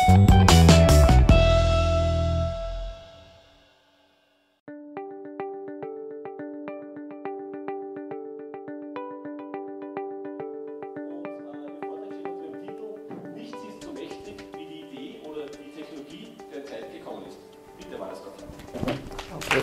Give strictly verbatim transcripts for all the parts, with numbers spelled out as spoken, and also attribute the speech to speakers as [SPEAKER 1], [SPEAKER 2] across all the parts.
[SPEAKER 1] Okay.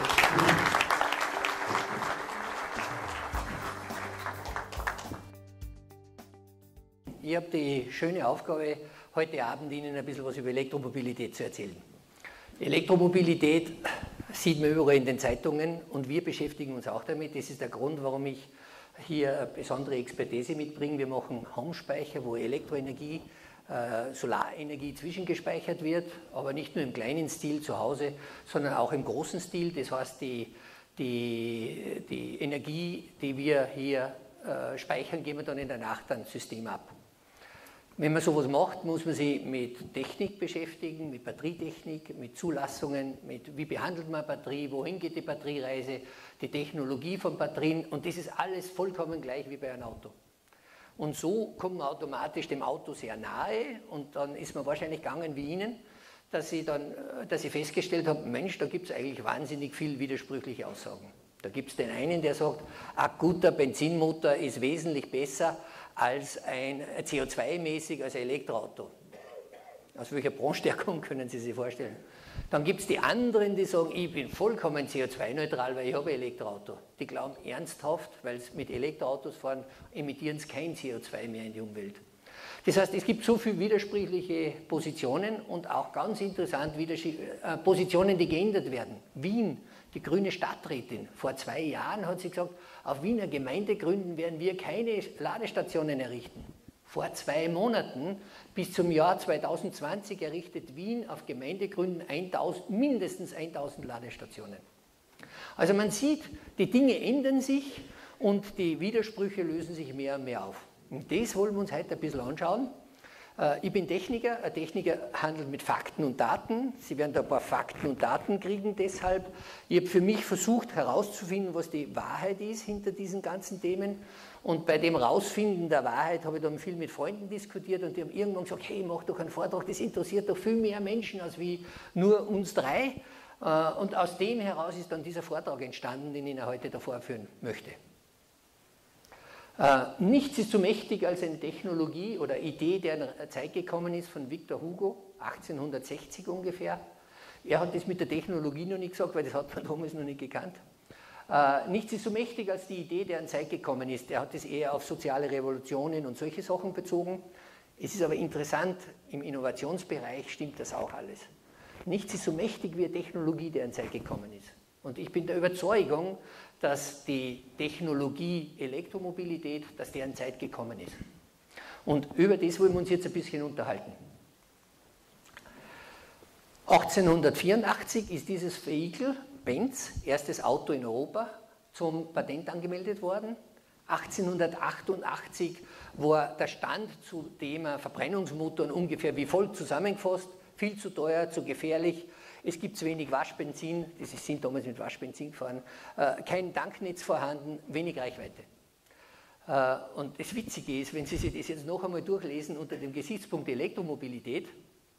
[SPEAKER 1] Ich habe die schöne Aufgabe, heute Abend Ihnen ein bisschen was über Elektromobilität zu erzählen. Die Elektromobilität sieht man überall in den Zeitungen und wir beschäftigen uns auch damit. Das ist der Grund, warum ich hier eine besondere Expertise mitbringe. Wir machen Home-Speicher, wo Elektroenergie, äh, Solarenergie zwischengespeichert wird, aber nicht nur im kleinen Stil zu Hause, sondern auch im großen Stil. Das heißt, die, die, die Energie, die wir hier äh, speichern, geben wir dann in der Nacht ans System ab. Wenn man sowas macht, muss man sich mit Technik beschäftigen, mit Batterietechnik, mit Zulassungen, mit wie behandelt man Batterie, wohin geht die Batteriereise, die Technologie von Batterien, und das ist alles vollkommen gleich wie bei einem Auto. Und so kommt man automatisch dem Auto sehr nahe und dann ist man wahrscheinlich gegangen wie Ihnen, dass ich, dann, dass ich festgestellt habe, Mensch, da gibt es eigentlich wahnsinnig viel widersprüchliche Aussagen. Da gibt es den einen, der sagt, ein guter Benzinmotor ist wesentlich besser als ein C O zwei mäßig als ein Elektroauto. Aus welcher Branche der kommt, können Sie sich vorstellen. Dann gibt es die anderen, die sagen, ich bin vollkommen C O zwei neutral, weil ich habe ein Elektroauto. Die glauben ernsthaft, weil sie mit Elektroautos fahren, emittieren sie kein C O zwei mehr in die Umwelt. Das heißt, es gibt so viele widersprüchliche Positionen und auch ganz interessant äh, Positionen, die geändert werden. Wien, die grüne Stadträtin, vor zwei Jahren hat sie gesagt, auf Wiener Gemeindegründen werden wir keine Ladestationen errichten. Vor zwei Monaten, bis zum Jahr zweitausendzwanzig, errichtet Wien auf Gemeindegründen eintausend, mindestens eintausend Ladestationen. Also man sieht, die Dinge ändern sich und die Widersprüche lösen sich mehr und mehr auf. Und das wollen wir uns heute ein bisschen anschauen. Ich bin Techniker, ein Techniker handelt mit Fakten und Daten. Sie werden da ein paar Fakten und Daten kriegen deshalb. Ich habe für mich versucht herauszufinden, was die Wahrheit ist hinter diesen ganzen Themen. Und bei dem Rausfinden der Wahrheit habe ich dann viel mit Freunden diskutiert und die haben irgendwann gesagt, hey, mach doch einen Vortrag, das interessiert doch viel mehr Menschen als wie nur uns drei. Und aus dem heraus ist dann dieser Vortrag entstanden, den ich Ihnen heute da vorführen möchte. Äh, nichts ist so mächtig als eine Technologie oder Idee, der in der Zeit gekommen ist, von Victor Hugo, achtzehnhundertsechzig ungefähr. Er hat das mit der Technologie noch nicht gesagt, weil das hat man damals noch nicht gekannt. Äh, nichts ist so mächtig als die Idee, der in Zeit gekommen ist. Er hat das eher auf soziale Revolutionen und solche Sachen bezogen. Es ist aber interessant, im Innovationsbereich stimmt das auch alles. Nichts ist so mächtig wie eine Technologie, der in Zeit gekommen ist. Und ich bin der Überzeugung, dass die Technologie Elektromobilität, dass deren Zeit gekommen ist. Und über das wollen wir uns jetzt ein bisschen unterhalten. achtzehnhundertvierundachtzig ist dieses Vehikel, Benz, erstes Auto in Europa, zum Patent angemeldet worden. achtzehnhundertachtundachtzig war der Stand zu Thema Verbrennungsmotoren ungefähr wie folgt zusammengefasst: viel zu teuer, zu gefährlich. Es gibt zu wenig Waschbenzin, die sind damals mit Waschbenzin gefahren, äh, kein Tanknetz vorhanden, wenig Reichweite. Äh, und das Witzige ist, wenn Sie sich das jetzt noch einmal durchlesen unter dem Gesichtspunkt Elektromobilität,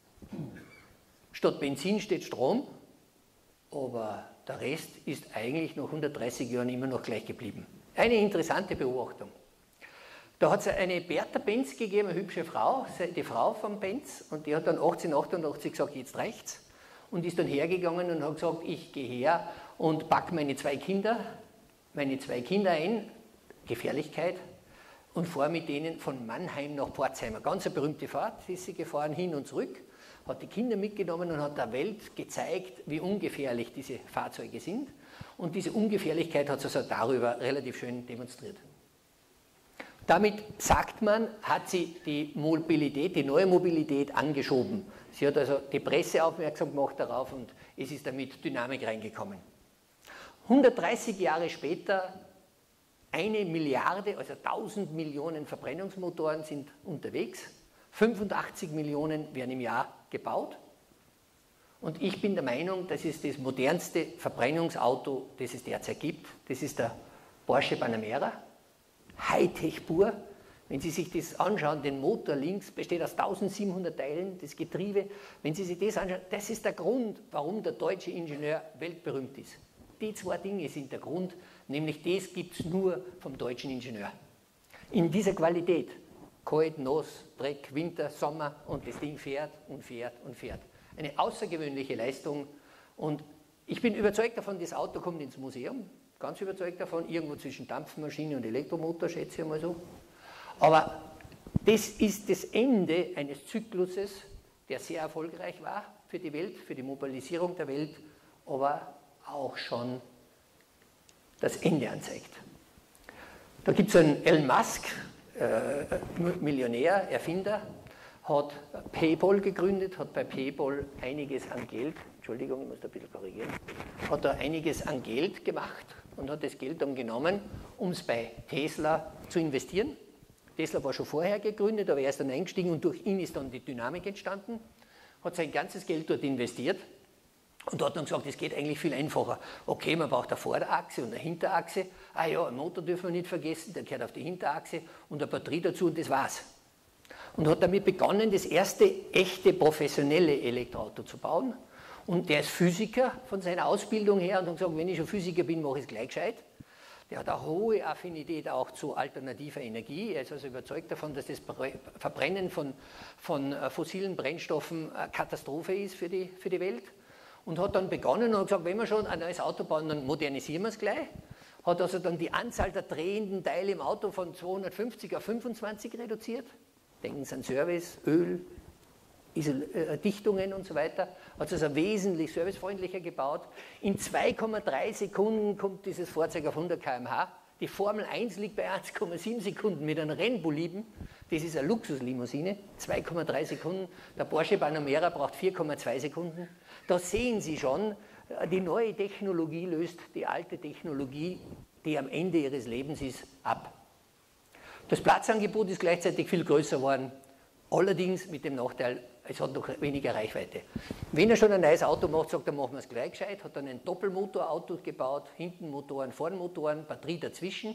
[SPEAKER 1] statt Benzin steht Strom, aber der Rest ist eigentlich nach hundertdreißig Jahren immer noch gleich geblieben. Eine interessante Beobachtung. Da hat es eine Bertha Benz gegeben, eine hübsche Frau, die Frau von Benz, und die hat dann achtzehnhundertachtundachtzig gesagt, jetzt reicht's. Und ist dann hergegangen und hat gesagt, ich gehe her und packe meine zwei Kinder, meine zwei Kinder ein, Gefährlichkeit, und fahre mit denen von Mannheim nach Pforzheim. Eine ganz berühmte Fahrt, ist sie gefahren, hin und zurück, hat die Kinder mitgenommen und hat der Welt gezeigt, wie ungefährlich diese Fahrzeuge sind. Und diese Ungefährlichkeit hat sie also darüber relativ schön demonstriert. Damit, sagt man, hat sie die Mobilität, die neue Mobilität angeschoben. Sie hat also die Presse aufmerksam gemacht darauf und es ist damit Dynamik reingekommen. hundertdreißig Jahre später, eine Milliarde, also tausend Millionen Verbrennungsmotoren sind unterwegs, fünfundachtzig Millionen werden im Jahr gebaut. Und ich bin der Meinung, das ist das modernste Verbrennungsauto, das es derzeit gibt. Das ist der Porsche Panamera. Hightech pur, Wenn Sie sich das anschauen, den Motor links besteht aus tausendsiebenhundert Teilen, das Getriebe, wenn Sie sich das anschauen, das ist der Grund, warum der deutsche Ingenieur weltberühmt ist. Die zwei Dinge sind der Grund, nämlich das gibt es nur vom deutschen Ingenieur. In dieser Qualität, kalt, nass, Dreck, Winter, Sommer und das Ding fährt und fährt und fährt. Eine außergewöhnliche Leistung und ich bin überzeugt davon, das Auto kommt ins Museum, ganz überzeugt davon, irgendwo zwischen Dampfmaschine und Elektromotor, schätze ich mal so. Aber das ist das Ende eines Zykluses, der sehr erfolgreich war für die Welt, für die Mobilisierung der Welt, aber auch schon das Ende anzeigt. Da gibt es einen Elon Musk, äh, Millionär, Erfinder, hat PayPal gegründet, hat bei PayPal einiges an Geld, Entschuldigung, ich muss da ein bisschen korrigieren, hat da einiges an Geld gemacht und hat das Geld dann genommen, um es bei Tesla zu investieren. Tesla war schon vorher gegründet, aber er ist dann eingestiegen und durch ihn ist dann die Dynamik entstanden, hat sein ganzes Geld dort investiert und hat dann gesagt, es geht eigentlich viel einfacher. Okay, man braucht eine Vorderachse und eine Hinterachse. Ah ja, einen Motor dürfen wir nicht vergessen, der gehört auf die Hinterachse und eine Batterie dazu und das war's. Und hat damit begonnen, das erste echte professionelle Elektroauto zu bauen. Und der ist Physiker von seiner Ausbildung her und hat gesagt, wenn ich schon Physiker bin, mache ich es gleich gescheit. Der hat eine hohe Affinität auch zu alternativer Energie. Er ist also überzeugt davon, dass das Verbrennen von, von fossilen Brennstoffen eine Katastrophe ist für die, für die Welt. Und hat dann begonnen und hat gesagt, wenn wir schon ein neues Auto bauen, dann modernisieren wir es gleich. Hat also dann die Anzahl der drehenden Teile im Auto von zweihundertfünfzig auf fünfundzwanzig reduziert. Denken Sie an Service, Öl, Dichtungen und so weiter, hat es also wesentlich servicefreundlicher gebaut. In zwei Komma drei Sekunden kommt dieses Fahrzeug auf hundert Kilometer pro Stunde. Die Formel eins liegt bei eins Komma sieben Sekunden mit einem Rennboliden. Das ist eine Luxuslimousine, zwei Komma drei Sekunden. Der Porsche Panamera braucht vier Komma zwei Sekunden. Da sehen Sie schon, die neue Technologie löst die alte Technologie, die am Ende ihres Lebens ist, ab. Das Platzangebot ist gleichzeitig viel größer geworden, allerdings mit dem Nachteil, es hat noch weniger Reichweite. Wenn er schon ein neues Auto macht, sagt er, machen wir es gleich gescheit, hat dann ein Doppelmotorauto gebaut, hinten Motoren, vorn Motoren, Batterie dazwischen.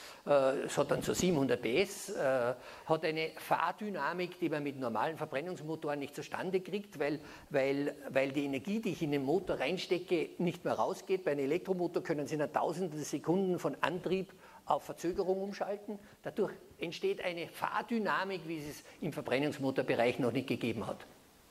[SPEAKER 1] Es hat dann so siebenhundert P S, hat eine Fahrdynamik, die man mit normalen Verbrennungsmotoren nicht zustande kriegt, weil, weil, weil die Energie, die ich in den Motor reinstecke, nicht mehr rausgeht. Bei einem Elektromotor können Sie in tausenden Sekunden von Antrieb auf Verzögerung umschalten. Dadurch entsteht eine Fahrdynamik, wie es im Verbrennungsmotorbereich noch nicht gegeben hat.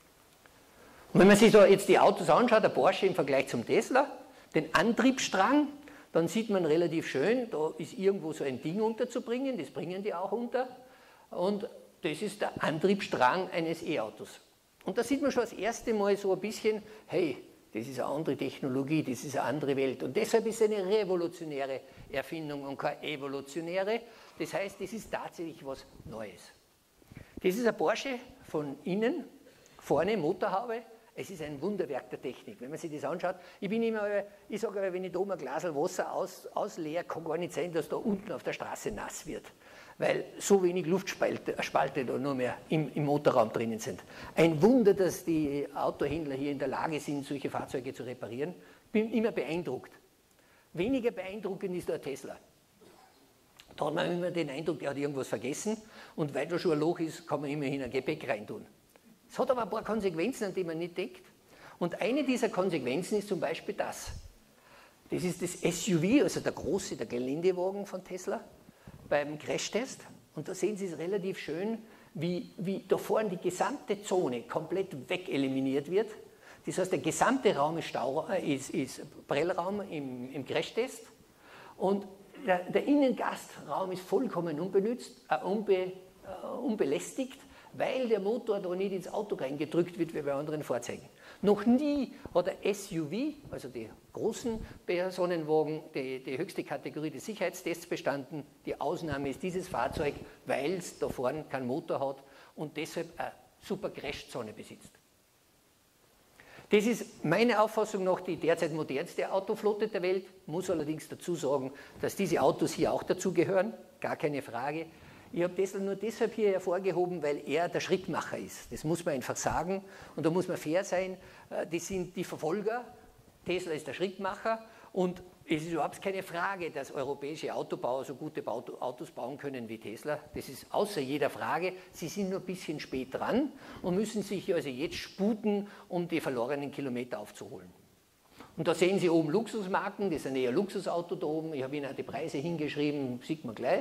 [SPEAKER 1] Und wenn man sich da jetzt die Autos anschaut, der Porsche im Vergleich zum Tesla, den Antriebsstrang, dann sieht man relativ schön, da ist irgendwo so ein Ding unterzubringen, das bringen die auch unter. Und das ist der Antriebsstrang eines E-Autos. Und da sieht man schon das erste Mal so ein bisschen, hey, das ist eine andere Technologie, das ist eine andere Welt. Und deshalb ist es eine revolutionäre Erfindung und keine evolutionäre. Das heißt, das ist tatsächlich was Neues. Das ist ein Porsche von innen, vorne Motorhaube. Es ist ein Wunderwerk der Technik, wenn man sich das anschaut. Ich bin immer, ich sage aber, wenn ich da oben ein Glas Wasser aus, ausleere, kann gar nicht sein, dass da unten auf der Straße nass wird. Weil so wenig Luftspalte Spalte da nur mehr im, im Motorraum drinnen sind. Ein Wunder, dass die Autohändler hier in der Lage sind, solche Fahrzeuge zu reparieren. Ich bin immer beeindruckt. Weniger beeindruckend ist der Tesla. Da hat man immer den Eindruck, der hat irgendwas vergessen und weil da schon ein Loch ist, kann man immerhin ein Gepäck reintun. Es hat aber ein paar Konsequenzen, an die man nicht denkt. Und eine dieser Konsequenzen ist zum Beispiel das. Das ist das S U V, also der große, der Geländewagen von Tesla, beim Crashtest. Und da sehen Sie es relativ schön, wie, wie da vorne die gesamte Zone komplett wegeliminiert wird. Das heißt, der gesamte Raum ist, Stau, ist, ist Prellraum im, im Crashtest. Und der, der Innengastraum ist vollkommen unbenutzt, äh, unbe, äh, unbelästigt, weil der Motor da nicht ins Auto reingedrückt wird wie bei anderen Fahrzeugen. Noch nie hat der S U V, also die großen Personenwagen, die, die höchste Kategorie des Sicherheitstests bestanden. Die Ausnahme ist dieses Fahrzeug, weil es da vorne keinen Motor hat und deshalb eine super Crashzone besitzt. Das ist meiner Auffassung nach die derzeit modernste Autoflotte der Welt, muss allerdings dazu sagen, dass diese Autos hier auch dazugehören, gar keine Frage. Ich habe Tesla nur deshalb hier hervorgehoben, weil er der Schrittmacher ist. Das muss man einfach sagen und da muss man fair sein. Die sind die Verfolger, Tesla ist der Schrittmacher und Es ist überhaupt keine Frage, dass europäische Autobauer so gute Autos bauen können wie Tesla. Das ist außer jeder Frage. Sie sind nur ein bisschen spät dran und müssen sich also jetzt sputen, um die verlorenen Kilometer aufzuholen. Und da sehen Sie oben Luxusmarken, das sind eher Luxusauto da oben. Ich habe Ihnen auch die Preise hingeschrieben, sieht man gleich.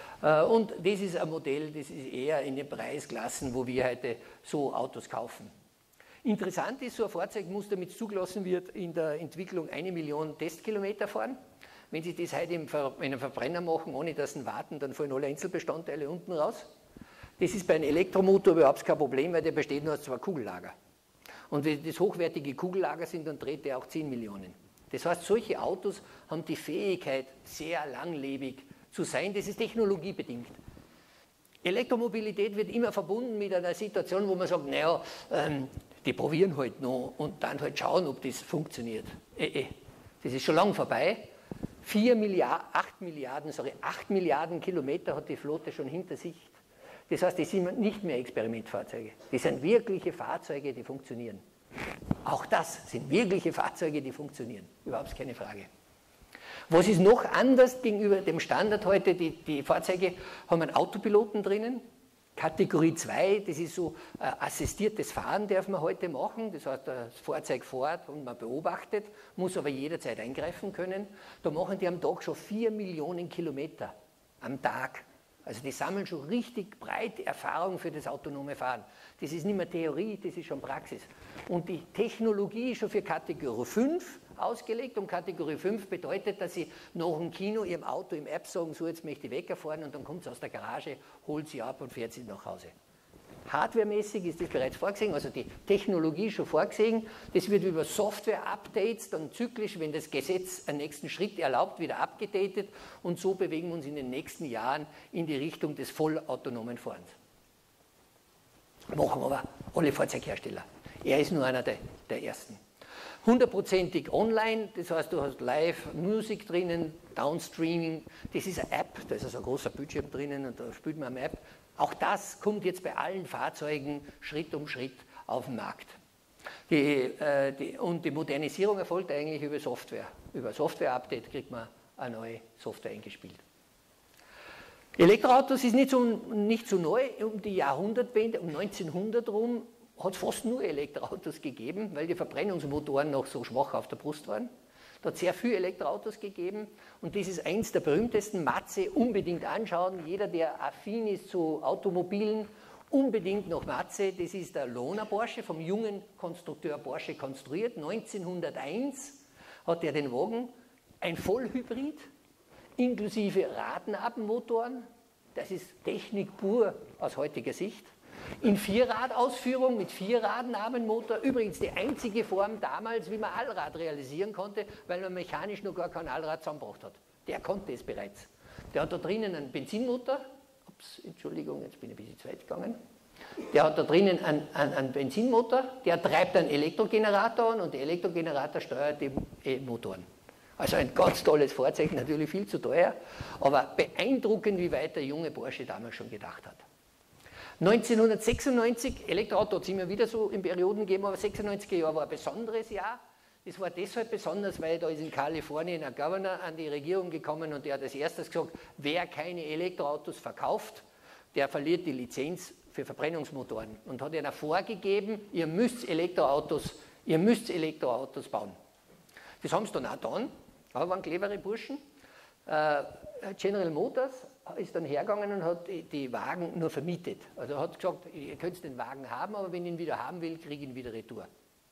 [SPEAKER 1] Und das ist ein Modell, das ist eher in den Preisklassen, wo wir heute so Autos kaufen. Interessant ist, so ein Fahrzeug muss, damit es zugelassen wird, in der Entwicklung eine Million Testkilometer fahren. Wenn Sie das heute in einem Verbrenner machen, ohne dass Sie warten, dann fallen alle Einzelbestandteile unten raus. Das ist bei einem Elektromotor überhaupt kein Problem, weil der besteht nur aus zwei Kugellager. Und wenn das hochwertige Kugellager sind, dann dreht der auch zehn Millionen. Das heißt, solche Autos haben die Fähigkeit, sehr langlebig zu sein. Das ist technologiebedingt. Elektromobilität wird immer verbunden mit einer Situation, wo man sagt, naja, ähm, die probieren halt noch und dann halt schauen, ob das funktioniert. Äh, äh. Das ist schon lang vorbei. vier Milliarden, acht Milliarden, sorry, acht Milliarden Kilometer hat die Flotte schon hinter sich. Das heißt, die sind nicht mehr Experimentfahrzeuge. Die sind wirkliche Fahrzeuge, die funktionieren. Auch das sind wirkliche Fahrzeuge, die funktionieren. Überhaupt keine Frage. Was ist noch anders gegenüber dem Standard heute? Die, die Fahrzeuge haben einen Autopiloten drinnen. Kategorie zwei, das ist so äh, assistiertes Fahren, darf man heute machen. Das heißt, das Fahrzeug fährt und man beobachtet, muss aber jederzeit eingreifen können. Da machen die am Tag schon vier Millionen Kilometer am Tag. Also die sammeln schon richtig breite Erfahrung für das autonome Fahren. Das ist nicht mehr Theorie, das ist schon Praxis. Und die Technologie ist schon für Kategorie fünf ausgelegt und Kategorie fünf bedeutet, dass Sie nach dem Kino Ihrem Auto im App sagen, so jetzt möchte ich Wecker fahren und dann kommt sie aus der Garage, holt sie ab und fährt sie nach Hause. Hardwaremäßig ist das bereits vorgesehen, also die Technologie ist schon vorgesehen. Das wird über Software-Updates dann zyklisch, wenn das Gesetz einen nächsten Schritt erlaubt, wieder abgedatet und so bewegen wir uns in den nächsten Jahren in die Richtung des vollautonomen Fahrens. Machen aber alle Fahrzeughersteller. Er ist nur einer der, der ersten. hundertprozentig online, das heißt, du hast Live-Musik drinnen, Downstreaming, das ist eine App, da ist also ein großer Bildschirm drinnen und da spielt man eine App. Auch das kommt jetzt bei allen Fahrzeugen Schritt um Schritt auf den Markt. Die, äh, die, und die Modernisierung erfolgt eigentlich über Software. Über Software-Update kriegt man eine neue Software eingespielt. Elektroautos ist nicht so, nicht so neu, um die Jahrhundertwende, um neunzehnhundert rum, hat es fast nur Elektroautos gegeben, weil die Verbrennungsmotoren noch so schwach auf der Brust waren. Da hat es sehr viele Elektroautos gegeben und das ist eins der berühmtesten. Matze unbedingt anschauen. Jeder, der affin ist zu Automobilen, unbedingt noch Matze. Das ist der Lohner Porsche, vom jungen Konstrukteur Porsche konstruiert. neunzehnhunderteins hat er den Wagen, ein Vollhybrid, inklusive Radnabenmotoren. Das ist Technik pur aus heutiger Sicht. In Vierradausführung mit Vierradnabenmotor, übrigens die einzige Form damals, wie man Allrad realisieren konnte, weil man mechanisch noch gar kein Allrad zusammengebracht hat. Der konnte es bereits. Der hat da drinnen einen Benzinmotor, ups, Entschuldigung, jetzt bin ich ein bisschen zu weit gegangen. Der hat da drinnen einen, einen, einen Benzinmotor, der treibt einen Elektrogenerator an und der Elektrogenerator steuert die E-Motoren. Also ein ganz tolles Fahrzeug, natürlich viel zu teuer, aber beeindruckend, wie weit der junge Porsche damals schon gedacht hat. neunzehnhundertsechsundneunzig, Elektroauto hat es immer wieder so in Perioden gegeben, aber sechsundneunziger Jahr war ein besonderes Jahr. Das war deshalb besonders, weil da ist in Kalifornien ein Governor an die Regierung gekommen und der hat als erstes gesagt, wer keine Elektroautos verkauft, der verliert die Lizenz für Verbrennungsmotoren und hat ihnen vorgegeben, ihr müsst Elektroautos, ihr müsst Elektroautos bauen. Das haben sie dann auch getan, aber waren clevere Burschen. General Motors ist dann hergegangen und hat die Wagen nur vermietet. Also er hat gesagt, ihr könnt den Wagen haben, aber wenn ich ihn wieder haben will, kriege ich ihn wieder retour.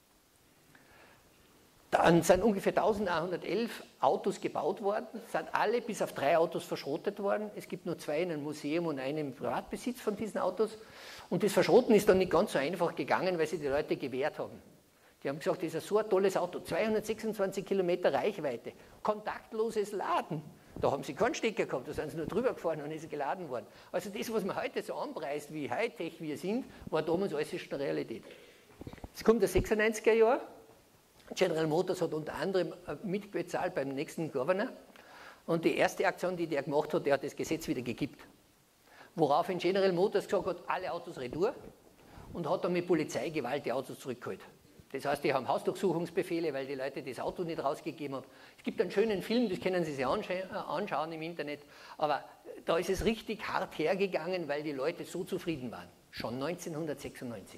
[SPEAKER 1] Dann sind ungefähr eintausendeinhundertelf Autos gebaut worden, sind alle bis auf drei Autos verschrottet worden. Es gibt nur zwei in einem Museum und einen im Privatbesitz von diesen Autos. Und das Verschrotten ist dann nicht ganz so einfach gegangen, weil sich die Leute gewehrt haben. Die haben gesagt, das ist so ein tolles Auto, zweihundertsechsundzwanzig Kilometer Reichweite, kontaktloses Laden. Da haben sie keinen Stecker gehabt, da sind sie nur drüber gefahren und ist geladen worden. Also das, was man heute so anpreist, wie Hightech wir sind, war damals alles schon Realität. Jetzt kommt das sechsundneunziger Jahr. General Motors hat unter anderem mitbezahlt beim nächsten Governor. Und die erste Aktion, die der gemacht hat, der hat das Gesetz wieder gekippt. Woraufhin General Motors gesagt hat, alle Autos retour und hat dann mit Polizeigewalt die Autos zurückgeholt. Das heißt, die haben Hausdurchsuchungsbefehle, weil die Leute das Auto nicht rausgegeben haben. Es gibt einen schönen Film, das können Sie sich anschauen im Internet, aber da ist es richtig hart hergegangen, weil die Leute so zufrieden waren. Schon neunzehnhundertsechsundneunzig.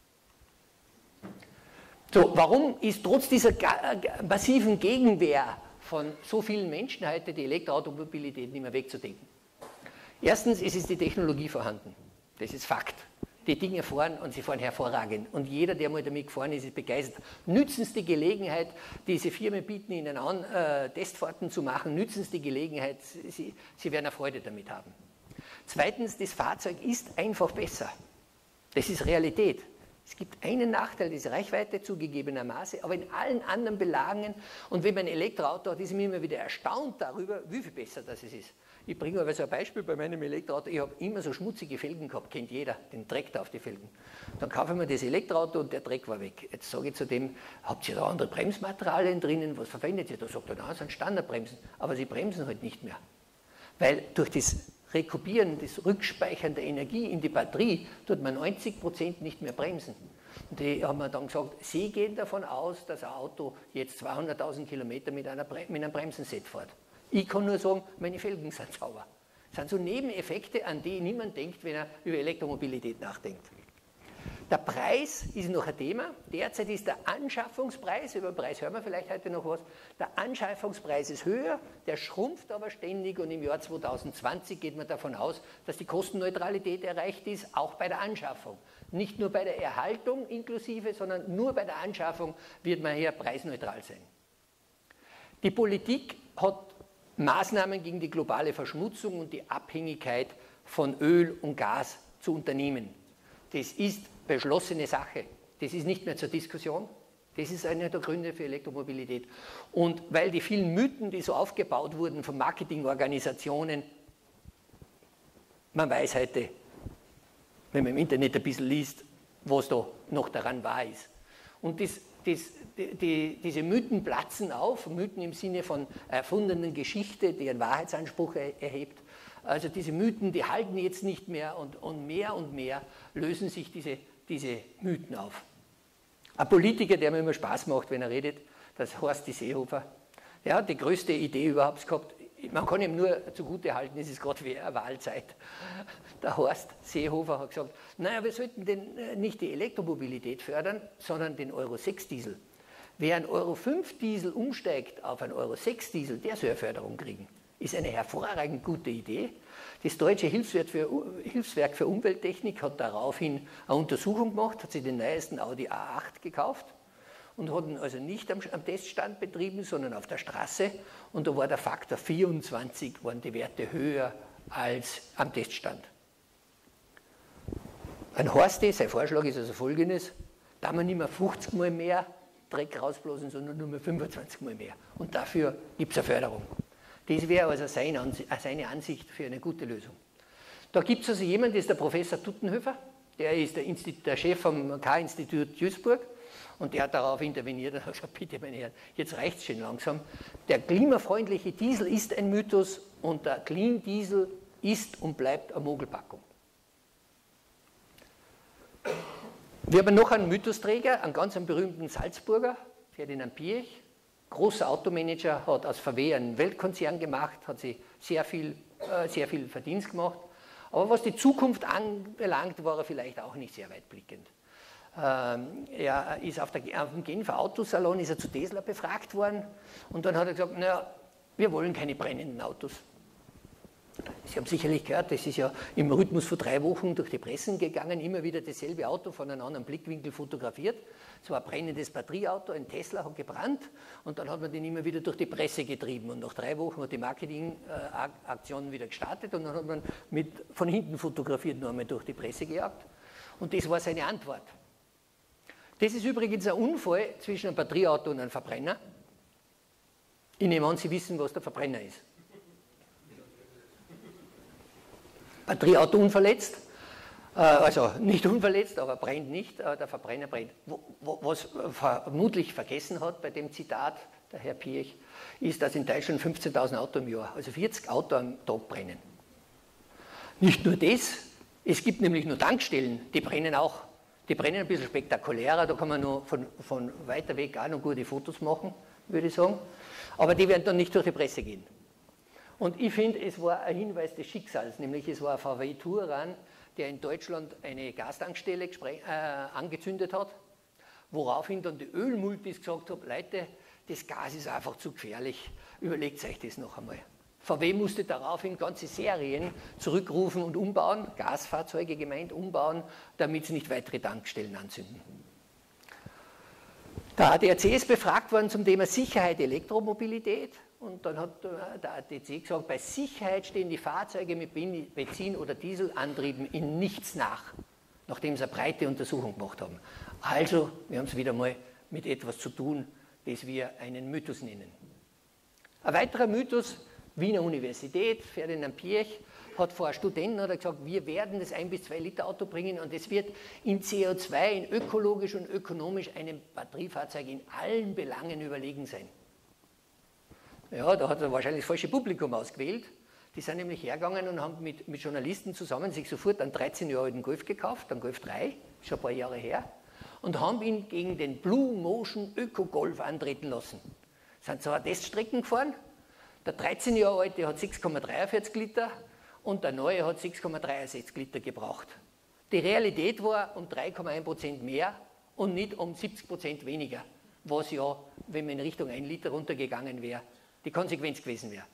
[SPEAKER 1] So, warum ist trotz dieser massiven Gegenwehr von so vielen Menschen heute die Elektroautomobilität nicht mehr wegzudenken? Erstens, es ist die Technologie vorhanden. Das ist Fakt. Die Dinge fahren und sie fahren hervorragend. Und jeder, der mal damit gefahren ist, ist begeistert. Nützen Sie die Gelegenheit, diese Firmen bieten Ihnen an, äh, Testfahrten zu machen, nützen Sie die Gelegenheit, sie, sie werden eine Freude damit haben. Zweitens, das Fahrzeug ist einfach besser. Das ist Realität. Es gibt einen Nachteil, diese Reichweite zugegebenermaßen, aber in allen anderen Belangen, und wenn man ein Elektroauto hat, ist man immer wieder erstaunt darüber, wie viel besser das ist. Ich bringe aber so ein Beispiel bei meinem Elektroauto. Ich habe immer so schmutzige Felgen gehabt, kennt jeder, den Dreck da auf die Felgen. Dann kaufe ich mir das Elektroauto und der Dreck war weg. Jetzt sage ich zu dem, habt ihr da andere Bremsmaterialien drinnen, was verwendet ihr? Da sagt er, nein, das sind Standardbremsen, aber sie bremsen halt nicht mehr. Weil durch das Rekupieren, das Rückspeichern der Energie in die Batterie, tut man neunzig Prozent nicht mehr bremsen. Und die haben mir dann gesagt, Sie gehen davon aus, dass ein Auto jetzt zweihunderttausend Kilometer mit, einer Bre mit einem Bremsenset fährt. Ich kann nur sagen, meine Felgen sind sauber. Das sind so Nebeneffekte, an die niemand denkt, wenn er über Elektromobilität nachdenkt. Der Preis ist noch ein Thema. Derzeit ist der Anschaffungspreis, über den Preis hören wir vielleicht heute noch was, der Anschaffungspreis ist höher, der schrumpft aber ständig und im Jahr zweitausendzwanzig geht man davon aus, dass die Kostenneutralität erreicht ist, auch bei der Anschaffung. Nicht nur bei der Erhaltung inklusive, sondern nur bei der Anschaffung wird man hier preisneutral sein. Die Politik hat Maßnahmen gegen die globale Verschmutzung und die Abhängigkeit von Öl und Gas zu unternehmen. Das ist beschlossene Sache. Das ist nicht mehr zur Diskussion. Das ist einer der Gründe für Elektromobilität. Und weil die vielen Mythen, die so aufgebaut wurden von Marketingorganisationen, man weiß heute, wenn man im Internet ein bisschen liest, was da noch daran wahr ist. Und das, das, die, die, diese Mythen platzen auf, Mythen im Sinne von erfundenen Geschichte, die einen Wahrheitsanspruch erhebt. Also diese Mythen, die halten jetzt nicht mehr und, und mehr und mehr lösen sich diese, diese Mythen auf. Ein Politiker, der mir immer Spaß macht, wenn er redet, das ist Horst Seehofer, der hat die größte Idee überhaupt gehabt. Man kann ihm nur zugute halten, es ist gerade wie eine Wahlzeit. Der Horst Seehofer hat gesagt, naja, wir sollten den, nicht die Elektromobilität fördern, sondern den Euro sechs Diesel. Wer ein Euro fünf Diesel umsteigt auf ein Euro sechs Diesel, der soll eine Förderung kriegen. Ist eine hervorragend gute Idee. Das Deutsche Hilfswerk für, Hilfswerk für Umwelttechnik hat daraufhin eine Untersuchung gemacht, hat sich den neuesten Audi A acht gekauft und hat ihn also nicht am, am Teststand betrieben, sondern auf der Straße. Und da war der Faktor vierundzwanzig, waren die Werte höher als am Teststand. Ein Horsti, sein Vorschlag ist also folgendes, da man nicht mehr fünfzig Mal mehr Dreck rausblasen, sondern nur mehr fünfundzwanzig Mal mehr. Und dafür gibt es eine Förderung. Das wäre also seine Ansicht für eine gute Lösung. Da gibt es also jemanden, das ist der Professor Tuttenhöfer, der ist der, der Chef vom K-Institut Duisburg und der hat darauf interveniert und hat gesagt, bitte meine Herren, jetzt reicht es schon langsam. Der klimafreundliche Diesel ist ein Mythos und der Clean Diesel ist und bleibt eine Mogelpackung. Wir haben noch einen Mythosträger, einen ganz einen berühmten Salzburger, Ferdinand Piëch. Großer Automanager, hat aus V W einen Weltkonzern gemacht, hat sich sehr viel, äh, sehr viel Verdienst gemacht. Aber was die Zukunft anbelangt, war er vielleicht auch nicht sehr weitblickend. Ähm, er ist auf, der, auf dem Genfer Autosalon ist er zu Tesla befragt worden und dann hat er gesagt, naja, wir wollen keine brennenden Autos. Sie haben sicherlich gehört, das ist ja im Rhythmus von drei Wochen durch die Pressen gegangen, immer wieder dasselbe Auto von einem anderen Blickwinkel fotografiert. Es war ein brennendes Batterieauto, ein Tesla hat gebrannt und dann hat man den immer wieder durch die Presse getrieben und nach drei Wochen hat die Marketingaktion wieder gestartet und dann hat man mit von hinten fotografiert nur einmal durch die Presse gejagt und das war seine Antwort. Das ist übrigens ein Unfall zwischen einem Batterieauto und einem Verbrenner. Ich nehme an, Sie wissen, was der Verbrenner ist. Batterieauto unverletzt, äh, also nicht unverletzt, aber brennt nicht, äh, der Verbrenner brennt. Wo, wo, was vermutlich vergessen hat bei dem Zitat, der Herr Piëch, ist, dass in Deutschland fünfzehntausend Autos im Jahr, also vierzig Autos am Tag brennen. Nicht nur das, es gibt nämlich nur Tankstellen, die brennen auch. Die brennen ein bisschen spektakulärer, da kann man nur von, von weiter weg auch noch gute Fotos machen, würde ich sagen. Aber die werden dann nicht durch die Presse gehen. Und ich finde, es war ein Hinweis des Schicksals, nämlich es war ein V W Touran, der in Deutschland eine Gastankstelle äh, angezündet hat, woraufhin dann die Ölmultis gesagt haben, Leute, das Gas ist einfach zu gefährlich, überlegt euch das noch einmal. V W musste daraufhin ganze Serien zurückrufen und umbauen, Gasfahrzeuge gemeint, umbauen, damit sie nicht weitere Tankstellen anzünden. Der A D A C ist befragt worden zum Thema Sicherheit, Elektromobilität. Und dann hat der A D A C gesagt, bei Sicherheit stehen die Fahrzeuge mit Benzin- oder Dieselantrieben in nichts nach, nachdem sie eine breite Untersuchung gemacht haben. Also, wir haben es wieder mal mit etwas zu tun, das wir einen Mythos nennen. Ein weiterer Mythos, Wiener Universität, Ferdinand Piëch, hat vor Studenten hat er gesagt, wir werden das ein bis zwei Liter Auto bringen und es wird in C O zwei, in ökologisch und ökonomisch einem Batteriefahrzeug in allen Belangen überlegen sein. Ja, da hat er wahrscheinlich das falsche Publikum ausgewählt. Die sind nämlich hergegangen und haben mit, mit Journalisten zusammen sich sofort einen dreizehn Jahre alten Golf gekauft, einen Golf drei, schon ein paar Jahre her, und haben ihn gegen den Blue Motion Öko Golf antreten lassen. Sind so eine Teststrecken gefahren. Der dreizehn Jahre alte hat sechs Komma dreiundvierzig Liter und der neue hat sechs Komma dreiundsechzig Liter gebraucht. Die Realität war um drei Komma eins Prozent mehr und nicht um siebzig Prozent weniger, was ja, wenn man in Richtung ein Liter runtergegangen wäre, die Konsequenz gewesen wäre.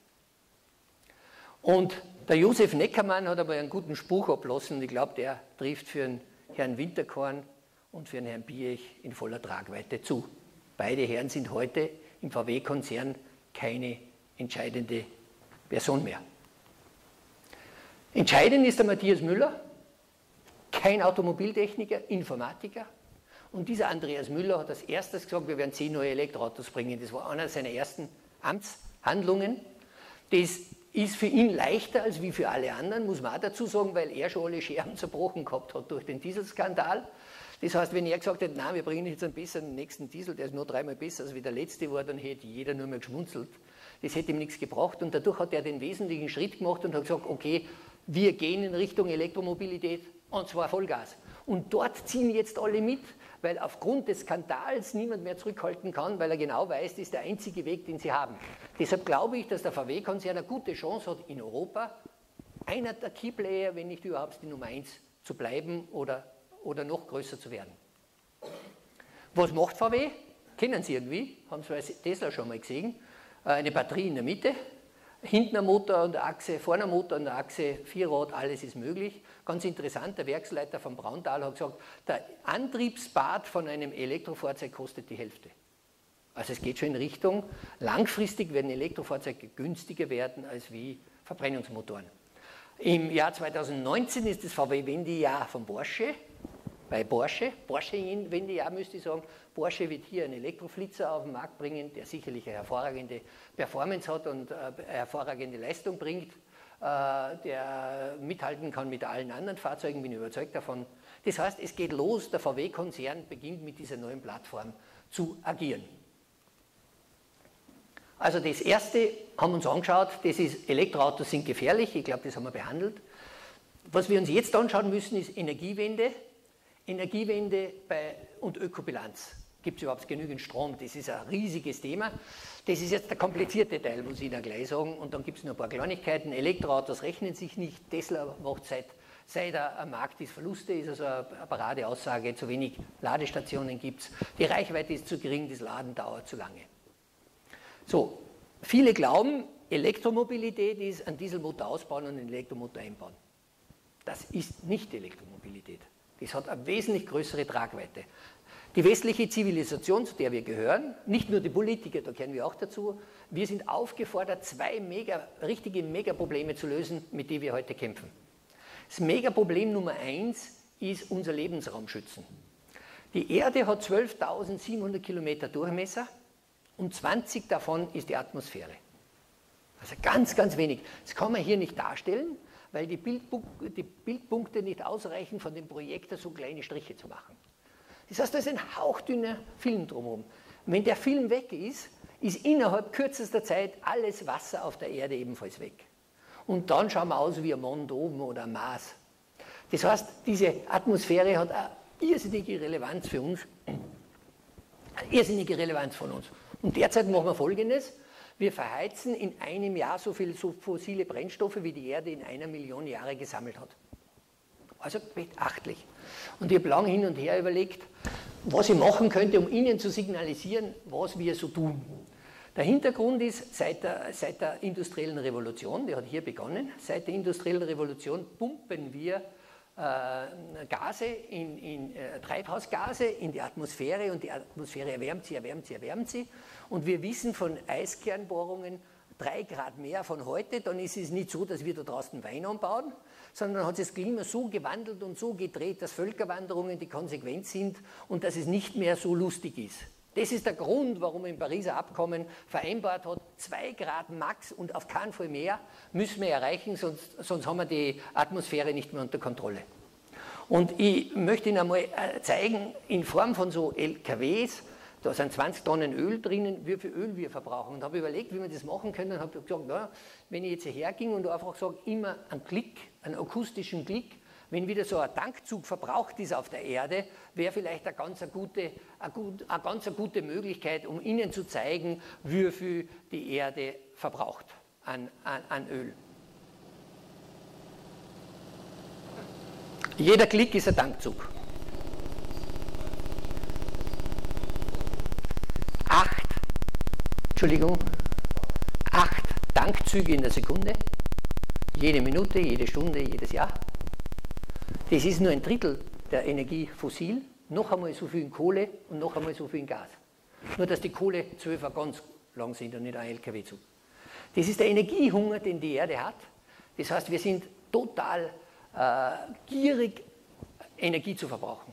[SPEAKER 1] Und der Josef Neckermann hat aber einen guten Spruch abgelassen und ich glaube, der trifft für den Herrn Winterkorn und für den Herrn Piëch in voller Tragweite zu. Beide Herren sind heute im V W-Konzern keine entscheidende Person mehr. Entscheidend ist der Matthias Müller, kein Automobiltechniker, Informatiker. Und dieser Andreas Müller hat als erstes gesagt, wir werden zehn neue Elektroautos bringen. Das war einer seiner ersten Amtshandlungen. Das ist für ihn leichter als wie für alle anderen, muss man auch dazu sagen, weil er schon alle Scherben zerbrochen gehabt hat durch den Dieselskandal. Das heißt, wenn er gesagt hätte, nein, wir bringen jetzt einen besseren nächsten Diesel, der ist nur dreimal besser als wie der letzte war, dann hätte jeder nur mehr geschmunzelt. Das hätte ihm nichts gebracht und dadurch hat er den wesentlichen Schritt gemacht und hat gesagt, okay, wir gehen in Richtung Elektromobilität und zwar Vollgas. Und dort ziehen jetzt alle mit, weil aufgrund des Skandals niemand mehr zurückhalten kann, weil er genau weiß, das ist der einzige Weg, den sie haben. Deshalb glaube ich, dass der V W-Konzern eine gute Chance hat, in Europa einer der Keyplayer, wenn nicht überhaupt die Nummer eins zu bleiben oder, oder noch größer zu werden. Was macht V W? Kennen Sie irgendwie, haben Sie bei Tesla schon mal gesehen. Eine Batterie in der Mitte, hinten ein Motor an der Achse, vorne ein Motor an der Achse, Vierrad, alles ist möglich. Ganz interessant, der Werksleiter von Brauntal hat gesagt, der Antriebsbad von einem Elektrofahrzeug kostet die Hälfte. Also es geht schon in Richtung, langfristig werden Elektrofahrzeuge günstiger werden als wie Verbrennungsmotoren. Im Jahr zweitausendneunzehn ist das V W-Wendejahr von Porsche, bei Porsche, Porsche-Wendejahr müsste ich sagen, Porsche wird hier einen Elektroflitzer auf den Markt bringen, der sicherlich eine hervorragende Performance hat und eine hervorragende Leistung bringt, der mithalten kann mit allen anderen Fahrzeugen, bin ich überzeugt davon. Das heißt, es geht los, der V W-Konzern beginnt mit dieser neuen Plattform zu agieren. Also das erste haben wir uns angeschaut, das ist, Elektroautos sind gefährlich, ich glaube, das haben wir behandelt. Was wir uns jetzt anschauen müssen, ist Energiewende. Energiewende bei, und Ökobilanz. Gibt es überhaupt genügend Strom? Das ist ein riesiges Thema. Das ist jetzt der komplizierte Teil, muss ich Ihnen gleich sagen. Und dann gibt es noch ein paar Kleinigkeiten. Elektroautos rechnen sich nicht. Tesla macht seit, seit er am Markt ist, Verluste, ist also eine Paradeaussage. Zu wenig Ladestationen gibt es. Die Reichweite ist zu gering, das Laden dauert zu lange. So, viele glauben, Elektromobilität ist einen Dieselmotor ausbauen und einen Elektromotor einbauen. Das ist nicht Elektromobilität. Das hat eine wesentlich größere Tragweite. Die westliche Zivilisation, zu der wir gehören, nicht nur die Politiker, da gehören wir auch dazu, wir sind aufgefordert, zwei mega, richtige Megaprobleme zu lösen, mit denen wir heute kämpfen. Das Megaproblem Nummer eins ist unser Lebensraum schützen. Die Erde hat zwölftausendsiebenhundert Kilometer Durchmesser und zwanzig davon ist die Atmosphäre. Also ganz, ganz wenig. Das kann man hier nicht darstellen, weil die, Bildpu die Bildpunkte nicht ausreichen, von dem Projektor so kleine Striche zu machen. Das heißt, da ist ein hauchdünner Film drumherum. Und wenn der Film weg ist, ist innerhalb kürzester Zeit alles Wasser auf der Erde ebenfalls weg. Und dann schauen wir aus wie ein Mond oben oder ein Mars. Das heißt, diese Atmosphäre hat eine irrsinnige Relevanz für uns, irrsinnige Relevanz von uns. Und derzeit machen wir Folgendes: Wir verheizen in einem Jahr so viele so fossile Brennstoffe, wie die Erde in einer Million Jahre gesammelt hat. Also beachtlich. Und ich habe lange hin und her überlegt, was ich machen könnte, um Ihnen zu signalisieren, was wir so tun. Der Hintergrund ist, seit der, seit der industriellen Revolution, die hat hier begonnen, seit der industriellen Revolution pumpen wir äh, Gase, in, in äh, Treibhausgase in die Atmosphäre, und die Atmosphäre erwärmt sie, erwärmt sie, erwärmt sie. Und wir wissen von Eiskernbohrungen, drei Grad mehr von heute, dann ist es nicht so, dass wir da draußen Wein anbauen, sondern hat sich das Klima so gewandelt und so gedreht, dass Völkerwanderungen die Konsequenz sind und dass es nicht mehr so lustig ist. Das ist der Grund, warum man im Pariser Abkommen vereinbart hat, zwei Grad max und auf keinen Fall mehr müssen wir erreichen, sonst, sonst haben wir die Atmosphäre nicht mehr unter Kontrolle. Und ich möchte Ihnen einmal zeigen, in Form von so L K Ws, da sind zwanzig Tonnen Öl drinnen, wie viel Öl wir verbrauchen. Und habe überlegt, wie wir das machen können, und habe gesagt, na, wenn ich jetzt hierher ging und einfach sage, immer einen Klick, einen akustischen Klick, wenn wieder so ein Tankzug verbraucht ist auf der Erde, wäre vielleicht eine ganz, eine gute, eine gut, eine ganz eine gute Möglichkeit, um Ihnen zu zeigen, wie viel die Erde verbraucht an, an, an Öl. Jeder Klick ist ein Tankzug. Acht, Entschuldigung, acht Tankzüge in der Sekunde, jede Minute, jede Stunde, jedes Jahr. Das ist nur ein Drittel der Energie fossil, noch einmal so viel in Kohle und noch einmal so viel in Gas. Nur, dass die Kohle zwölf ganz lang sind und nicht ein L K W-Zug. Das ist der Energiehunger, den die Erde hat. Das heißt, wir sind total äh, gierig, Energie zu verbrauchen.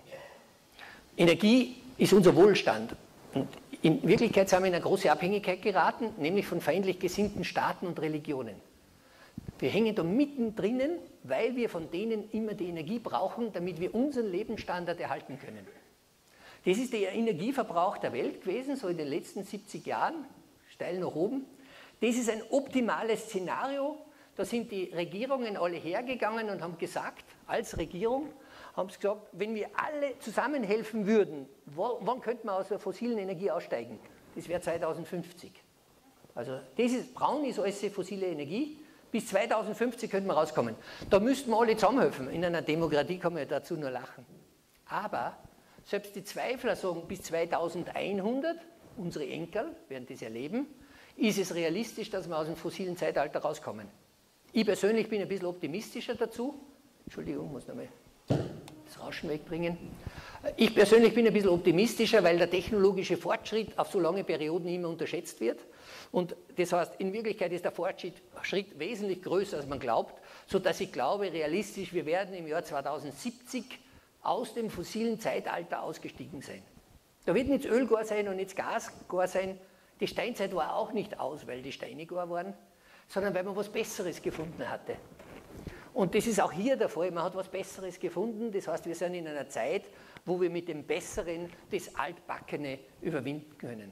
[SPEAKER 1] Energie ist unser Wohlstand. Und in Wirklichkeit sind wir in eine große Abhängigkeit geraten, nämlich von feindlich gesinnten Staaten und Religionen. Wir hängen da mittendrin, weil wir von denen immer die Energie brauchen, damit wir unseren Lebensstandard erhalten können. Das ist der Energieverbrauch der Welt gewesen, so in den letzten siebzig Jahren, steil nach oben. Das ist ein optimales Szenario. Da sind die Regierungen alle hergegangen und haben gesagt, als Regierung, haben sie gesagt, wenn wir alle zusammenhelfen würden, wo, wann könnte man aus der fossilen Energie aussteigen? Das wäre zweitausendfünfzig. Also das ist, braun ist alles fossile Energie. Bis zweitausendfünfzig könnten wir rauskommen. Da müssten wir alle zusammenhelfen. In einer Demokratie kann man ja dazu nur lachen. Aber selbst die Zweifler sagen, bis zweitausendeinhundert, unsere Enkel werden das erleben, ist es realistisch, dass wir aus dem fossilen Zeitalter rauskommen. Ich persönlich bin ein bisschen optimistischer dazu. Entschuldigung, ich muss nochmal das Rauschen wegbringen. Ich persönlich bin ein bisschen optimistischer, weil der technologische Fortschritt auf so lange Perioden immer unterschätzt wird. Und das heißt, in Wirklichkeit ist der Fortschritt Schritt wesentlich größer, als man glaubt, sodass ich glaube, realistisch, wir werden im Jahr zweitausendsiebzig aus dem fossilen Zeitalter ausgestiegen sein. Da wird nicht das Öl gar sein und nicht das Gas gar sein. Die Steinzeit war auch nicht aus, weil die Steine gar waren, sondern weil man was Besseres gefunden hatte. Und das ist auch hier der Fall, man hat was Besseres gefunden, das heißt, wir sind in einer Zeit, wo wir mit dem Besseren das Altbackene überwinden können.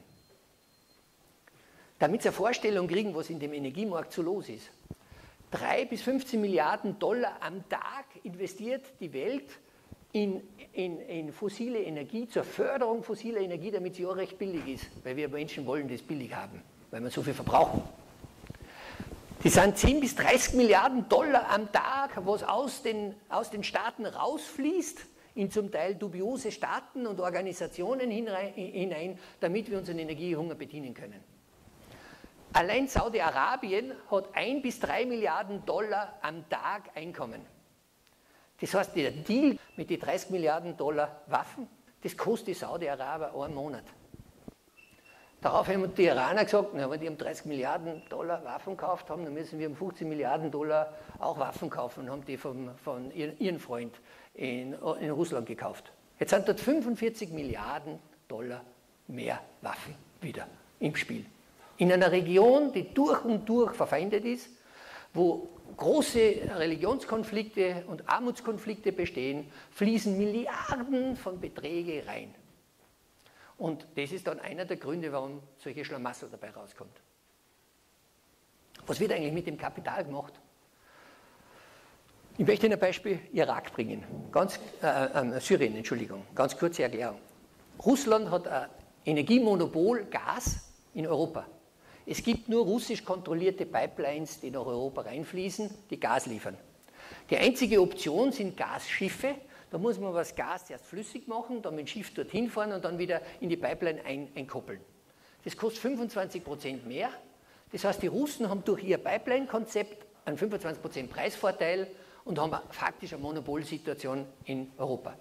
[SPEAKER 1] Damit Sie eine Vorstellung kriegen, was in dem Energiemarkt so los ist. drei bis fünfzehn Milliarden Dollar am Tag investiert die Welt in, in, in fossile Energie, zur Förderung fossiler Energie, damit sie auch recht billig ist, weil wir Menschen wollen das billig haben, weil wir so viel verbrauchen. Das sind zehn bis dreißig Milliarden Dollar am Tag, was aus den, aus den Staaten rausfließt, in zum Teil dubiose Staaten und Organisationen hinein, damit wir unseren Energiehunger bedienen können. Allein Saudi-Arabien hat ein bis drei Milliarden Dollar am Tag Einkommen. Das heißt, der Deal mit den dreißig Milliarden Dollar Waffen, das kostet Saudi-Araber einen Monat. Darauf haben die Iraner gesagt, na, wenn die um dreißig Milliarden Dollar Waffen gekauft haben, dann müssen wir um fünfzehn Milliarden Dollar auch Waffen kaufen und haben die vom, von ihren, ihren Freund in, in Russland gekauft. Jetzt sind dort fünfundvierzig Milliarden Dollar mehr Waffen wieder im Spiel. In einer Region, die durch und durch verfeindet ist, wo große Religionskonflikte und Armutskonflikte bestehen, fließen Milliarden von Beträgen rein. Und das ist dann einer der Gründe, warum solche Schlamassel dabei rauskommt. Was wird eigentlich mit dem Kapital gemacht? Ich möchte Ihnen ein Beispiel Irak bringen, ganz, äh, äh, Syrien, Entschuldigung, ganz kurze Erklärung. Russland hat ein Energiemonopol Gas in Europa. Es gibt nur russisch kontrollierte Pipelines, die nach Europa reinfließen, die Gas liefern. Die einzige Option sind Gasschiffe. Da muss man das Gas erst flüssig machen, dann mit dem Schiff dorthin fahren und dann wieder in die Pipeline ein, einkoppeln. Das kostet fünfundzwanzig Prozent mehr. Das heißt, die Russen haben durch ihr Pipeline-Konzept einen fünfundzwanzig Prozent Preisvorteil und haben faktisch eine Monopolsituation in Europa.